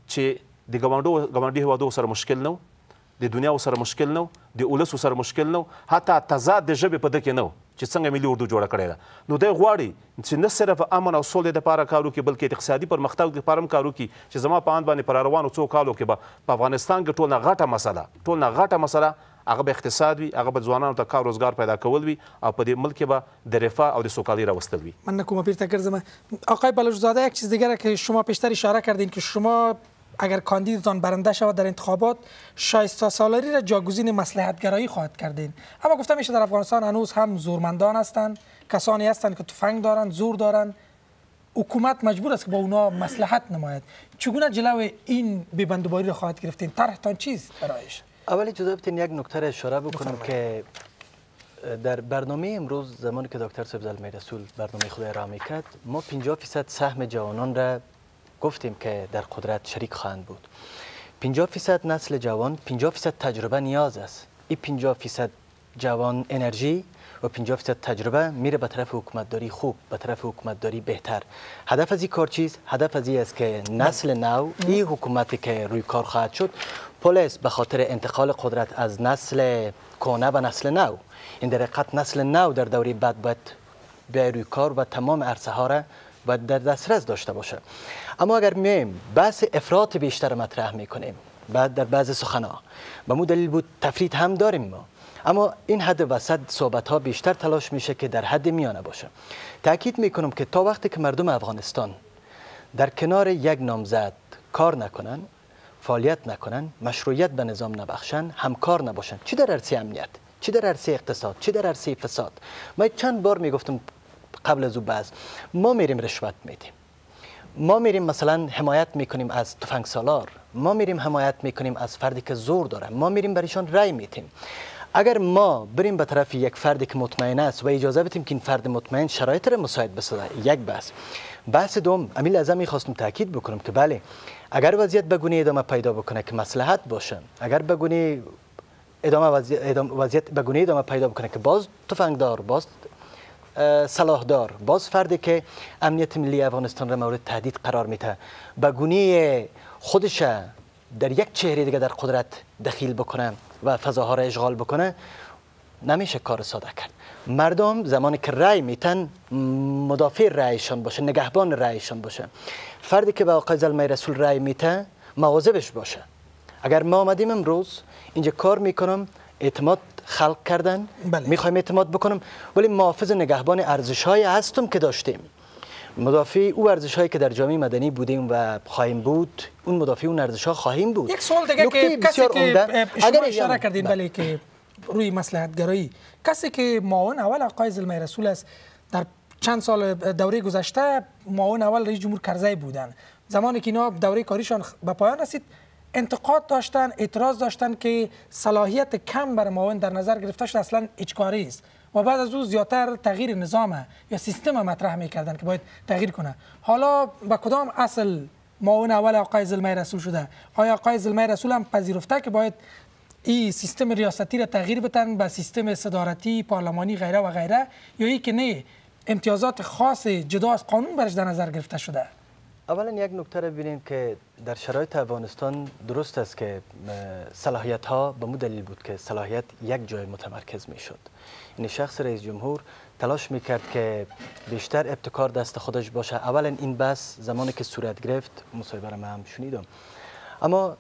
چې د ګاونډي هیوادو سره مشکل نه و، د دنیا سره مشکل نه و، د ولس سره مشکل نه و، حتی تضاد د ژبې په ده کې نه و چې څنګه ملي اردو جوړه کړې ده. نو دی غواړي چې نه صرف امن او سولې دپاره کار وکړي بلکې د اقتصادي پرمختګ دپاره هم کار وکړي، چې زما په اند باندې په راروانو څو کالو کې به په افغانستان کې ټول نه غټه مسله هغه به اقتصاد وي، هغه به ځوانانو ته کار روزگار پیدا کول وي او په دې ملک به د رفاه او د سوکالی راوستل وی. من نکوم پیرتا کردم. آقای بلوچزاده، یک چیز دیگر که شما پیشتر اشاره کردین که شما اگر کاندیدتان برنده شود در انتخابات شایسته سالاری را جاگزین مصلحت‌گرایی خواهد کردین، اما گفته میشه در افغانستان هنوز هم زورمندان هستند، کسانی هستند که تفنگ دارند، زور دارند، حکومت مجبور است که با اونا مصلحت نماید. چگونه جلو این بی‌بندوباری را خواهد گرفتین؟ طرحتان چیست برایش؟ اولی اجازه بدین یک نکته را اشاره بکنم که در برنامه امروز زمانی که دکتر صاحب زلمه رسول برنامه خود را میکرد، ما 50% سهم جوانان را گفتیم که در قدرت شریک خواهند بود. 50% نسل جوان، 50% تجربه نیاز است. این 50% جوان انرژی و 50% تجربه میره به طرف حکومتداری خوب، به طرف حکومتداری بهتر. هدف از این کار چیست؟ هدف از این است که نسل نو، این حکومتی که روی کار خواهد شد، پلیس به خاطر انتقال قدرت از نسل کهنه به نسل نو، این در حقیقت نسل نو در دوره بعد باید به روی کار و تمام عرصه ها را باید در دسترس داشته باشه. اما اگر میایم بحث افراط بیشتر مطرح میکنیم بعد در بعض سخنها به مو دلیل بود تفرید هم داریم ما، اما این حد وسط صحبت ها بیشتر تلاش میشه که در حد میانه باشه. تاکید میکنم که تا وقتی که مردم افغانستان در کنار یک نامزد کار نکنن، فعالیت نکنن، مشروعیت به نظام نبخشن، همکار نباشن، چی در عرصه امنیت، چه در عرصه اقتصاد، چه در عرصه فساد. من چند بار میگفتم قبل از او بحث، ما میریم رشوت میدیم، ما میریم مثلا حمایت میکنیم از تفنگ سالار، ما میریم حمایت میکنیم از فردی که زور داره، ما میریم برایشان رای میدیم. اگر ما بریم به طرف یک فردی که مطمئن است و اجازه بدیم که این فرد مطمئن شرایط را مساعد بسازه، یک بحث دوم، امیل از میخواستم تاکید بکنم که بله، اگر وضعیت به گونه ادامه پیدا بکنه که مصلحت باشه، اگر به گونه وضعیت به گونه ادامه پیدا بکنه که باز تفنگدار، باز سلاحدار، باز فردی که امنیت ملی افغانستان را مورد تهدید قرار میده، به گونه خودش در یک چهره دیگه در قدرت دخیل بکنه و فضاها را اشغال بکنه، نمیشه کار ساده کرد. مردم زمانی که رأی میتن مدافع رأیشان باشه، نگهبان رأیشان باشه. فردی که به آقای زلمه رسول رأی میته مواظبش باشه. اگر ما آمدیم امروز اینجا کار میکنم، اعتماد خلق کردن، میخوایم اعتماد بکنم، ولی محافظ نگهبان ارزش‌های هستم که داشتیم. مدافع او ارزش‌هایی که در جامعه مدنی بودیم و خواهیم بود، اون مدافع اون ارزش‌ها خواهیم بود. یک سوال دیگه که کسی که شما اشاره کردین ولی که روی مصلحت گرایی، کسی که معاون اول آقای زلمه رسول است، در چند سال دوره گذشته معاون اول رئیس جمهور کرزی بودن، زمانی که اینا دوره کاریشان به پایان رسید انتقاد داشتن، اعتراض داشتن که صلاحیت کم بر معاون در نظر گرفته شده، اصلا اجباری است و بعد از او زیادتر تغییر نظام یا سیستم مطرح میکردن که باید تغییر کنه. حالا به کدام اصل معاون اول آقای زلمه رسول شده؟ آیا آقای زلمه رسول هم پذیرفته که باید این سیستم ریاستی را تغییر بدن به سیستم صدارتی، پارلمانی غیره و غیره، یا ای که نه امتیازات خاص جدا از قانون برش در نظر گرفته شده؟ اولا یک نکته را ببینید که در شرایط افغانستان درست است که صلاحیت ها به مو دلیل بود که صلاحیت یک جای متمرکز می شد. یعنی شخص رئیس جمهور تلاش می کرد که بیشتر ابتکار دست خودش باشه. اولا این بحث زمانی که صورت گرفت مصاحبه را هم شنیدم، اما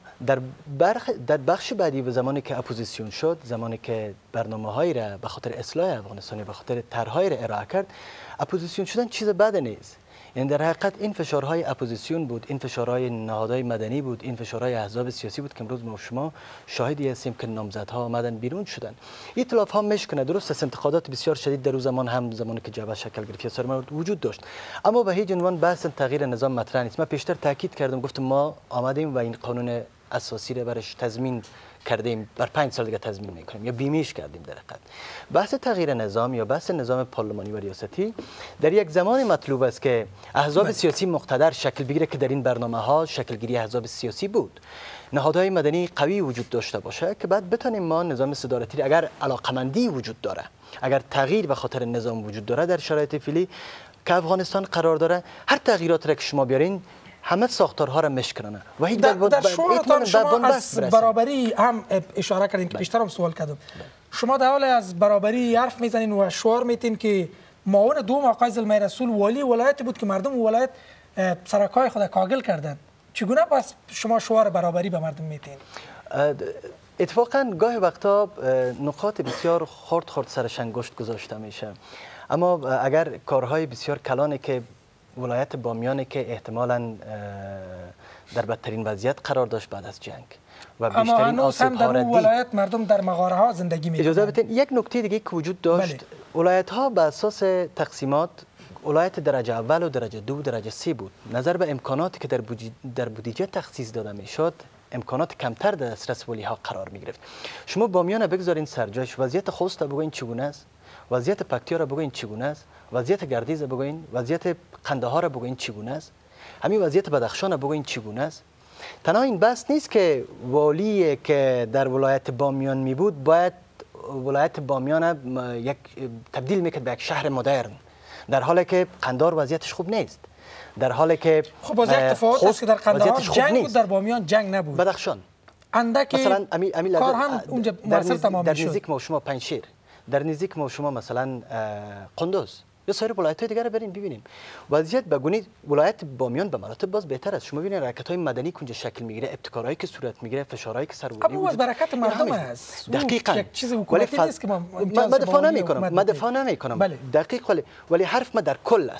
در بخش بعدی و زمانی که اپوزیسیون شد، زمانی که برنامه‌هایی را به خاطر اصلاح افغانستان به خاطر طرح‌هایی را ارائه کرد، اپوزیسیون شدن چیز بد نیست. یعنی در حقیقت این فشارهای اپوزیسیون بود، این فشارهای نهادهای مدنی بود، این فشارهای احزاب سیاسی بود که امروز ما شما شاهدی هستیم که نامزدها آمدن بیرون شدن. ائتلاف ها مشکنه، درست است انتقادات بسیار شدید در زمان هم زمانی که جبهه شکل گرفت یا سر وجود داشت، اما به هیچ عنوان بحث تغییر نظام مطرح نیست. من پیشتر تاکید کردم، گفتم ما آمدیم و این قانون اساسی را برش تضمین کردیم، بر 5 سال دیگه تضمین میکنیم یا بیمیش کردیم. در حقیقت بحث تغییر نظام یا بحث نظام پارلمانی و ریاستی در یک زمان مطلوب است که احزاب سیاسی مقتدر شکل بگیره که در این برنامه ها شکل گیری احزاب سیاسی بود، نهادهای مدنی قوی وجود داشته باشه که بعد بتونیم ما نظام صدارتی اگر علاقمندی وجود داره، اگر تغییر به خاطر نظام وجود داره در شرایط فعلی که افغانستان قرار داره، هر تغییراتی را که شما بیارین همه ساختارها را مشکنه و هیچ در شما از برابری هم اشاره کردین که پیشتر هم سوال کردم. شما در حال از برابری حرف میزنین و شعار میتین که معاون دوم آقای زلمه رسول والی ولایتی بود که مردم ولایت سرکای خود کاگل کردن. چگونه پس شما شعار برابری به مردم میتین؟ اتفاقا گاهی وقتا نقاط بسیار خرد سرش انگشت گذاشته میشه، اما اگر کارهای بسیار کلانی که ولایت بامیانی که احتمالاً در بدترین وضعیت قرار داشت بعد از جنگ و بیشترین آسیب ها را دید، ولایت مردم در مغاره ها زندگی می‌کردند. اجازه بدین یک نکته دیگه که وجود داشت، ولایت ها به اساس تقسیمات ولایت درجه اول و درجه 2 و درجه 3 بود. نظر به امکاناتی که در بودجه تخصیص داده میشد، امکانات کمتر در دسترس ولی ها قرار می گرفت. شما بامیان بگذارین سرجاش، وضعیت خوست بگوین چگونه است، وضعیت پکتیا را بگوین چگونه است، وضعیت گردیز بگوین، وضعیت قندهار بگوین چگونه است، همین وضعیت بدخشان بگوین چگونه است. تنها این بحث نیست که والی که در ولایت بامیان می بود باید ولایت بامیان یک تبدیل میکرد به یک شهر مدرن، در حالی که قندهار وضعیتش خوب نیست، در حالی که خب باز اتفاقات است که در قندهار جنگ بود، در بامیان جنگ نبود. بدخشان اندک مثلا کار هم اونجا مؤثر تمام شد. در نزدیک ما شما پنجشیر، در نزدیک ما شما مثلا قندوز یا سایر ولایت‌های دیگر رو بریم ببینیم. وضعیت بگونی ولایت بامیان به مراتب باز بهتر است. شما ببینید حرکت‌های مدنی کنجا شکل میگیره، ابتکارهایی که صورت میگیره، فشارهایی که سر اما از برکت مردم است. دقیقاً یک چیز حکومتی نیست که ما دفاع نمی‌کنم. دقیق ولی حرف ما در کل است.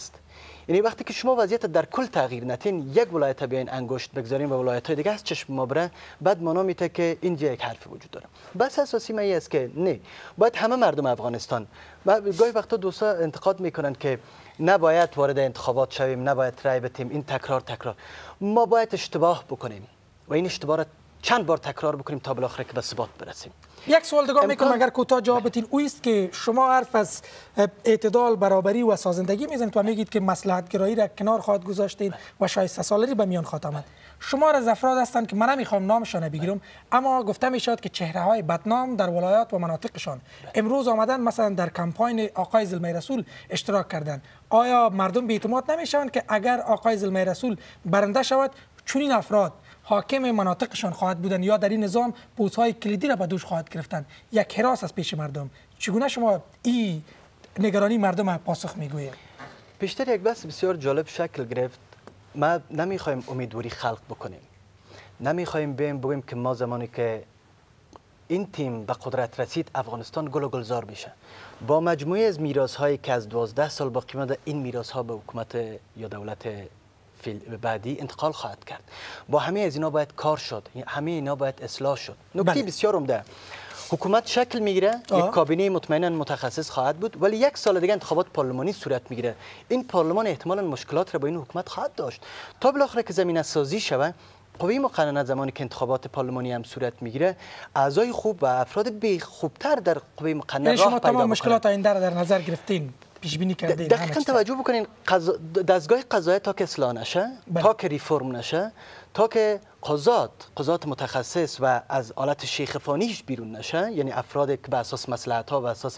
یعنی وقتی که شما وضعیت در کل تغییر ندین، یک ولایت بیاین انگشت بگذاریم و ولایت‌های دیگه از چشم ما بره، بعد مانا میته که اینجا یک حرف وجود داره. بس اساسی من است که نه، باید همه مردم افغانستان، و گاهی وقتا دوستا انتقاد میکنن که نباید وارد انتخابات شویم، نباید رای بدیم، این تکرار. ما باید اشتباه بکنیم و این اشتباه را چند بار تکرار بکنیم تا بالاخره که به ثبات برسیم. یک سوال دیگه میکنم اگر کوتاه جواب بدین، او است که شما حرف از اعتدال، برابری و سازندگی میزنید و میگید که مصلحت گرایی را کنار خواهد گذاشتید و شایسته سالاری به میان خواهد آمد. شما از افراد هستند که من نمیخوام نامشان بگیرم، اما گفته میشد که چهره های بدنام در ولایات و مناطقشان امروز آمدن، مثلا در کمپاین آقای زلمه رسول اشتراک کردند. آیا مردم به اعتماد نمیشوند که اگر آقای زلمه رسول برنده شود چنین افراد حاکم مناطقشان خواهد بودند یا در این نظام پست‌های کلیدی را به دوش خواهد گرفتند؟ یک هراس از پیش مردم. چگونه شما این نگرانی مردم پاسخ میگویید؟ پیشتر یک بحث بسیار جالب شکل گرفت. ما نمیخوایم امیدواری خلق بکنیم، نمیخوایم بگیم که ما زمانی که این تیم به قدرت رسید افغانستان گل و گلزار میشه. با مجموعه از میراث هایی که از 12 سال باقی مانده، این میراث ها به حکومت یا دولت بعدی انتقال خواهد کرد. با همه از اینا باید کار شد، همه اینا باید اصلاح شد. نکته بسیار عمده، حکومت شکل میگیره، یک کابینه مطمئنا متخصص خواهد بود، ولی یک سال دیگه انتخابات پارلمانی صورت میگیره. این پارلمان احتمالاً مشکلات را با این حکومت خواهد داشت تا بالاخره که زمینه سازی شود. قوه مقننه زمانی که انتخابات پارلمانی هم صورت میگیره، اعضای خوب و افراد بی خوبتر در قوه مقننه راه پیدا شما تمام مشکلات آینده را در نظر گرفتین، پیش بینی کردین؟ دقیقاً توجه بکنین، دستگاه قضایی تا که اصلاح نشه، تا که ریفرم نشه، تا که قضات متخصص و از حالت شیخفانیش بیرون نشه، یعنی افرادی که به اساس مصلحت‌ها و اساس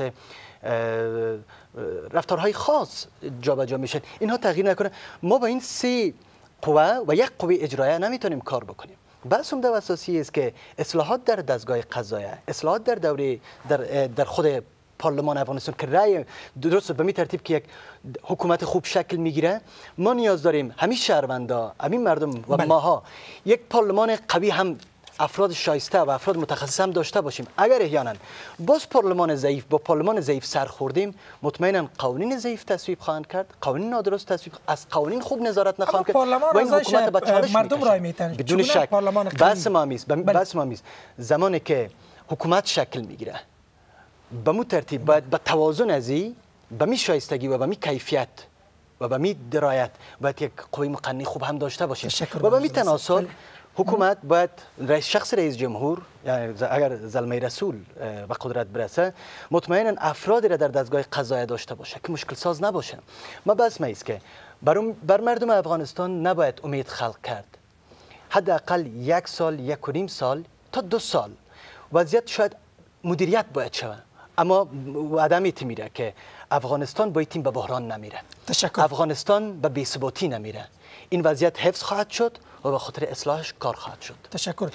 رفتارهای خاص جابجا میشن، اینها تغییر نکنه، ما با این سه قوه و یک قوه اجرایه نمیتونیم کار بکنیم. بحث عمده و اساسی است که اصلاحات در دستگاه قضاییه، اصلاحات در خود پارلمان افغانستان که رأی درست به می ترتیب که یک حکومت خوب شکل میگیره، ما نیاز داریم همین شهروندا، همین مردم و ماها یک پارلمان قوی، هم افراد شایسته و افراد متخصص هم داشته باشیم. اگر احیانا باز پارلمان ضعیف با پارلمان ضعیف سر خوردیم، مطمئنا قوانین ضعیف تصویب خواهند کرد، قوانین نادرست تصویب، از قوانین خوب نظارت نخواهند کرد و این حکومت به چالش مردم رای میتن بدون شک. بحث ما میز زمانی که حکومت شکل میگیره، به مو ترتیب باید به توازن ازی، به می شایستگی و به می کیفیت و به می درایت باید یک قوه مقننه خوب هم داشته باشه و به می تناسب حکومت باید شخص رئیس جمهور، یعنی اگر زلمه رسول به قدرت برسه، مطمئنا افرادی را در دستگاه قضایی داشته باشه که مشکل ساز نباشه. ما بس است که بر مردم افغانستان نباید امید خلق کرد. حداقل یک سال، 1.5 سال تا 2 سال وضعیت شاید مدیریت باید شود، اما وعده میره که افغانستان با این تیم به بحران نمیره. افغانستان به بی‌ثباتی نمیره. این وضعیت حفظ خواهد شد و به خاطر اصلاحش کار خواهد شد. تشکر.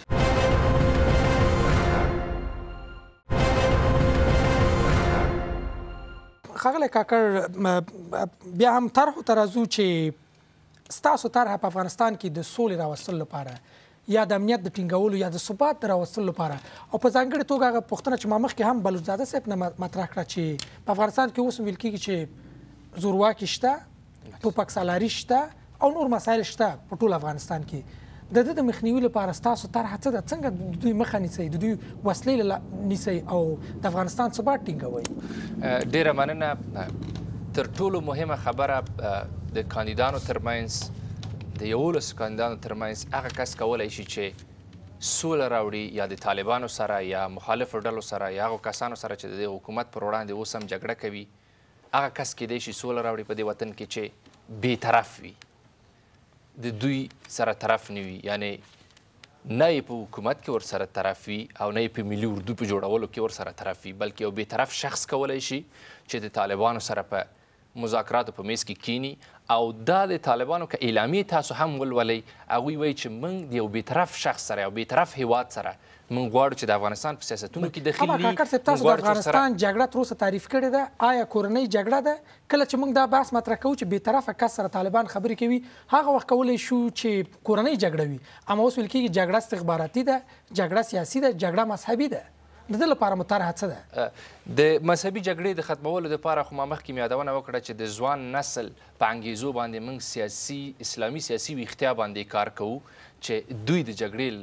ښاغلی کاکړ، بیا هم طرحو ته راځو چې ستاسو طرحه په افغانستان کې د سولې راوستلو لپاره یا د امنیت د ټینګولو یا د ثبات د راوستلو لپاره، او په ځانګړې توګه هغه پوښتنه چې ما مخکې هم بلوچزاده صاحب نه مطرح کړه چې په افغانستان کې اوس ویل کېږي چې زورواکي شته، ټوپک سالاري شته او نور مسایل شته په ټول افغانستان کې. د دې د مخنیوي لپاره ستاسو طرحه څه ده؟ څنګه د دوی مخه نیسئ، د دوی وسلې نیسئ او د افغانستان ثبات ټینګوئ؟ ډېره مننه. تر ټولو مهمه خبره د کاندیدانو ترمنځ، د 11 کاندیدانو ترمنځ هغه کس کولی شي چې سوله راوړي، یا د طالبانو سره یا مخالفو ډلو سره یا هغو کسانو سره چې د حکومت پر وړاندې اوس هم جګړه کوي، هغه کس کیدای شي سوله راوړي په دې وطن کې چې بېطرف وي، د دوی سره طرف نه وي، یعنی نه یې په حکومت کې ورسره طرف وي او نه یې په ملي اردو په جوړولو کې ورسره طرف وي، بلکې یو بېطرف شخص کولی شي چې د طالبانو سره په مذاکراتو په میز کې کینی او دا د طالبانو که اعلامیې تاسو هم ولولئ، هغوی وایي چې موږ د یو بېطرف شخص سره، یو بېطرف هیواد سره موږ غواړو چې د افغانستان په سیاستونو کې دخیل وي. کاکړ صاحب، تاسو د افغانستان جګړه تر اوسه تعریف کړې ده، آیا کورنۍ جګړه ده؟ کله چې موږ دا بحث مطرح کوو چې بېطرفه کس سره طالبان خبرې کوي، هغه وخت کولی شو چې کورنۍ جګړه وي، اما اوس ویل کېږي جګړه استخباراتي ده، جګړه سیاسي ده، جګړه مذهبي ده. د دې لپاره مو طرحه څه ده؟ د مذهبي جګړې د ختمولو دپاره خو ما مخکې مې یادونه وکړه چې د ځوان نسل په انګیزو باندې موږ اسلامي سیاسي ویښتیا باندې کار کوو چې دوی د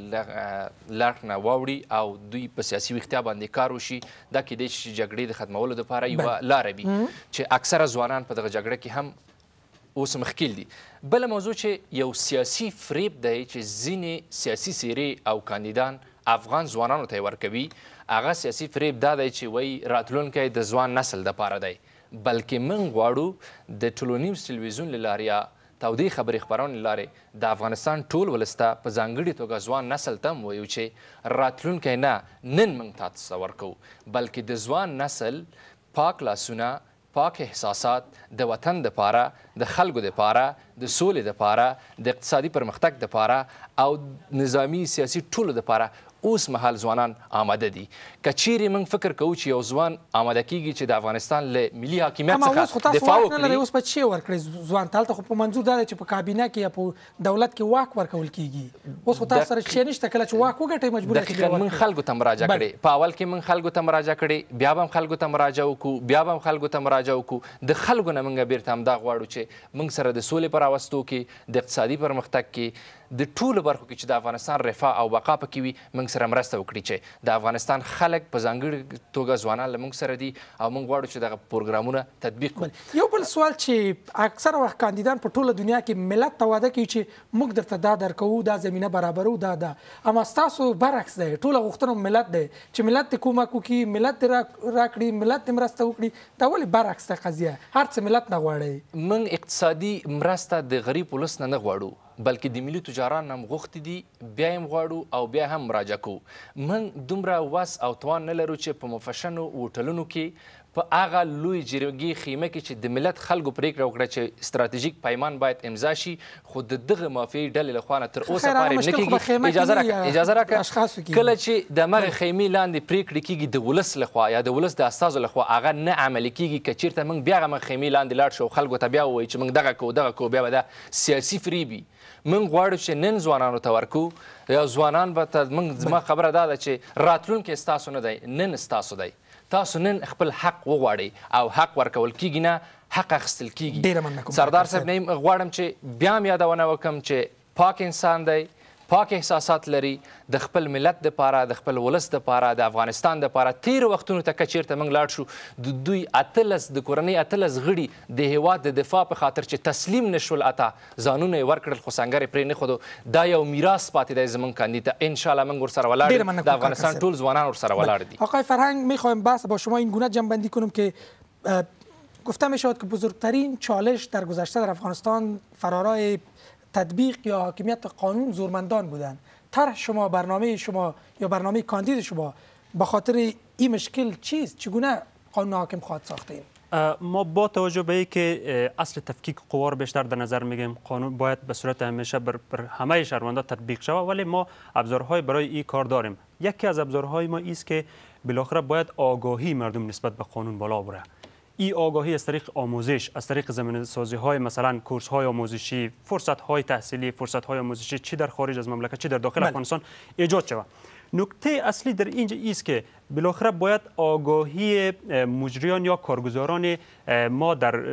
جګړې لړ نه واوړي او دوی په سیاسي ویښتیا باندې کار وشي. دا کیدای شي چې جګړې د ختمولو دپاره یوه لاره وي چې اکثره ځوانان په دغه جګړه کې هم اوس مخکیل دي. بله موضوع چې یو سیاسي فریب دی چې ځینې سیاسي څیرې او کاندیدان افغان ځوانانو ته یې ورکوي، هغه سیاسي فریب دا دی چې وایي راتلونکی د ځوان نسل دپاره دی، بلکې موږ غواړو د ټولنیز تلویزیون له لارې یا تودې خبرې خپرونې له لارې د افغانستان ټول ولس ته په ځانګړې توګه ځوان نسل ته هم وایو چې راتلونکی نه نن موږ تاسو ته ورکوو، بلکې د ځوان نسل پاک لاسونه، پاک احساسات د وطن دپاره، د خلکو دپاره، د سولې دپاره، د اقتصادي پرمختګ دپاره او نظامی سیاسي ټولو دپاره اوس مهال ځوانان آماده دي. که چیرې موږ فکر کوو چې یو ځوان آماده کیږي چې د افغانستان له ملي حاکمیت څخه دفاع وکړي، اوس په چی ورکړي ځوان ته؟ هلته خو په منظور دا دی چې په کابینه کې یا په دولت کې واک ورکول کیږي. اوس خو تاسو سره شی نشته، کله چې واک وګټئ مجبور یې دقیقاً موږ خلکو ته مراجعه کړې، په اول کې موږ خلکو ته مراجعه کړې، بیا به هم خلکو ته مراجعه وکړو، بیا به هم خلکو ته مراجعه وکړو. د خلکو نه موږ بیرته همدا غواړو چې موږ سره د سولې په راوستو کې، د اقتصادي پرمختګ کې، د ټولو برخو کې چې د افغانستان رفاه او بقا پکې وي، موږ سره مرسته وکړي چې د افغانستان خلک په ځانګړې توګه ځوانان له موږ سره دي او موږ غواړو چې دغه پروګرامونه تطبیق کړو. یو بل سوال چې اکثره وخت کاندیدان په ټوله دنیا کې ملت ته وعده کوي چې موږ درته دا درکوو، دا زمینه برابرو، دا اما ستاسو برعکس دی. ټوله غوښتنه ملت دی چې ملت دې کومک وکړي، ملت دې راکړي، ملت دې مرسته وکړي. دا ولې برعکس ده قضیه؟ هر څه ملت نه غواړي. موږ اقتصادي مرسته د غریب ولس نه غواړو، بلکې د ملي تجاران هم غوښتي دي، بیا هم غواړو او بیا هم مراجعه کوو. موږ دومره وس او توان نه لرو چې په مفشنو هوټلونو کې په هغه لوی جرګې خیمه کې چې د ملت خلکو پرېکړه وکړه چې ستراتیژیک پیمان باید امضا شي، خو د دغه مافیایي ډلې له خوا نه تر اوسه پارې نه کېږي. اجازه راکړه، کله چې د همغې خیمې لاندې پرېکړې کېږي د ولس لخوا یا د ولس د استازو لخوا، هغه نه عملي کېږي. که چېرته موږ بیا هغه خیمې لاندې لاړ شو او خلکو ته بیا ووایو چې موږ دغه کوو، بیا به دا سیاسي فریب وي. موږ غواړو چې نن ځوانانو ته ورکو، یا ځوانان به ته زما خبره دا ده چې راتلونکی ستاسو نه دی، نن ستاسو دی. تاسو نن خپل حق وغواړئ او حق ورکول کیږي نه حق اخیستل کیږي. سردار صاحب نه غواړم چې بیا هم یادونه وکړم چې پاک انسان دی، پاک احساسات لري، د خپل ملت دپاره، د خپل ولس دپاره، د افغانستان دپاره. تیرو وختونو ته که چېرته موږ لاړ شو، د دوی د کورنۍ 18 غړي د هېواد د دفاع په خاطر چې تسلیم نشول، ځانونه یې ورکړل خو سنګر یې پرې نه ښودو. دا یو میراث پاتې دی زموږ کاندید ته. انشاءالله موږ ورسره ولاړ یو، د افغانستان ټول ځوانان ورسره ولاړ دي. آقای فرهنگ، میخوایم بحث با شما این گونه جنبندی کنم که گفته میشود که بزرگترین چالش در گذشته در افغانستان فرارای تطبیق یا حاکمیت قانون زورمندان بودن. طرح شما، برنامه شما یا برنامه کاندید شما به خاطر این مشکل چیست؟ چگونه قانون حاکم خواهد ساختیم؟ ما با توجه به اینکه اصل تفکیک قوا رو بیشتر در نظر میگیم، قانون باید به صورت همیشه بر همه شهروندان تطبیق شود، ولی ما ابزارهای برای این کار داریم. یکی از ابزارهای ما است که بالاخره باید آگاهی مردم نسبت به قانون بالا بره. این آگاهی از طریق آموزش، از طریق زمینه سازی های مثلا کورس های آموزشی، فرصت های تحصیلی، فرصت های آموزشی چی در خارج از مملکت چی در داخل افغانستان ایجاد شود. نکته اصلی در اینجا است که بالاخره باید آگاهی مجریان یا کارگزاران ما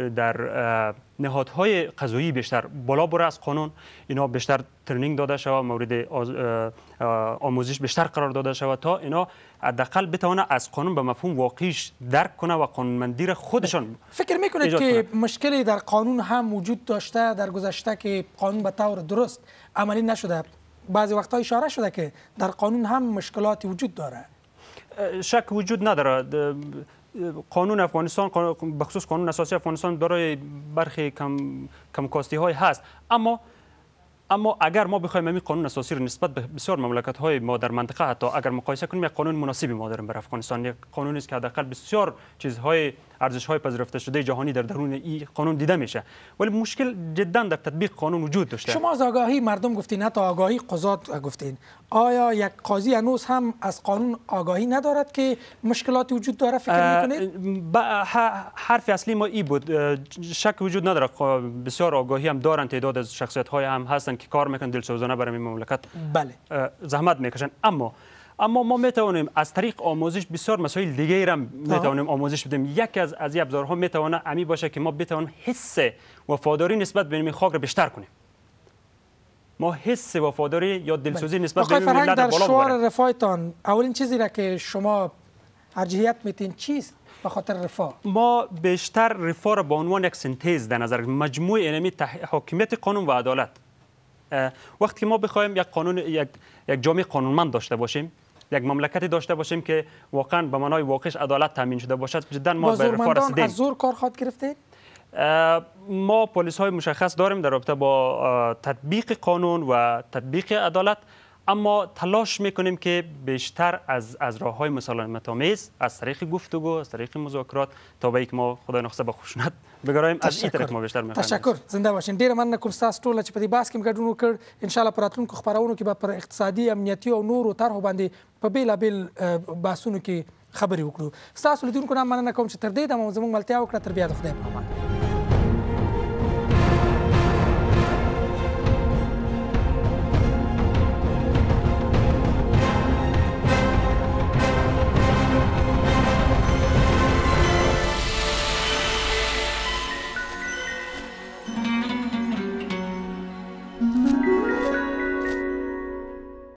در نهادهای قضایی بیشتر بالا بره از قانون. اینا بیشتر ترنینگ داده شود، مورد آموزش بیشتر قرار داده شود تا اینا حداقل بتونه از قانون به مفهوم واقعیش درک کنه و قانونمندی را خودشان. فکر میکنید که مشکلی در قانون هم وجود داشته در گذشته که قانون به طور درست عملی نشده؟ بعضی وقتها اشاره شده که در قانون هم مشکلاتی وجود داره. شک وجود نداره. قانون افغانستان، بخصوص قانون اساسی افغانستان، دارای برخی کمکاستی های هست، اما اگر ما بخوایم این قانون اساسی رو نسبت به بسیار مملکت های ما در منطقه حتی اگر مقایسه کنیم، یک قانون مناسبی ما داریم برای افغانستان. یک قانونی است که حداقل بسیار چیزهای ارزش‌های پذیرفته شده جهانی در درون این قانون دیده میشه، ولی مشکل جدا در تطبیق قانون وجود داشته. شما از آگاهی مردم گفتین، حتی آگاهی قضات گفتین. آیا یک قاضی هنوز هم از قانون آگاهی ندارد که مشکلاتی وجود داره؟ فکر میکنید؟ حرف اصلی ما این بود. شک وجود نداره، بسیار آگاهی هم دارن، تعداد از شخصیت های هم هستن که کار میکنن دلسوزانه برای این مملکت. بله. زحمت میکشن، اما اما ما میتوانیم از طریق آموزش بسیار مسائل دیگه را میتوانیم آموزش بدیم. یکی از ابزارها میتونه امی باشه که ما بتوانیم حس وفاداری نسبت به خاک را بیشتر کنیم. ما حس وفاداری یا دلسوزی نسبت به ملت بالا در ببریم. شعار رفاهتان اولین چیزی را که شما ارجحیت میتین چیست به خاطر رفاه؟ ما بیشتر رفاه را به عنوان یک سنتز در نظر مجموع اینمی حاکمیت قانون و عدالت. وقتی که ما بخوایم یک قانون یک جامعه قانونمند داشته باشیم، یک مملکتی داشته باشیم که واقعا به معنای واقعش عدالت تامین شده باشد، جدا ما به رفاه رسیدیم. از زور کار خواهد گرفتید؟ ما پلیس های مشخص داریم در رابطه با تطبیق قانون و تطبیق عدالت، اما تلاش میکنیم که بیشتر از راه های مسالمت آمیز، از طریق گفتگو، از طریق مذاکرات تا به یک ما خدای نخواسته به خشونت بگرایم. از این طریق ما بیشتر میخوایم. تشکر، زنده باشین. ډیر مننه کوم تاسو ټول چې په دې بحث کې ګډون وکړ. ان شاء الله پر راتلونکو خبرونو کې به پر اقتصادي، امنیتي او نورو طرحو باندې په بیلابیل بحثونو کې خبرې وکړو. تاسو لیدونکو نه مننه کوم چې تر دې دمه زموږ ملتیا وکړه. تر بیا د خدای په امان.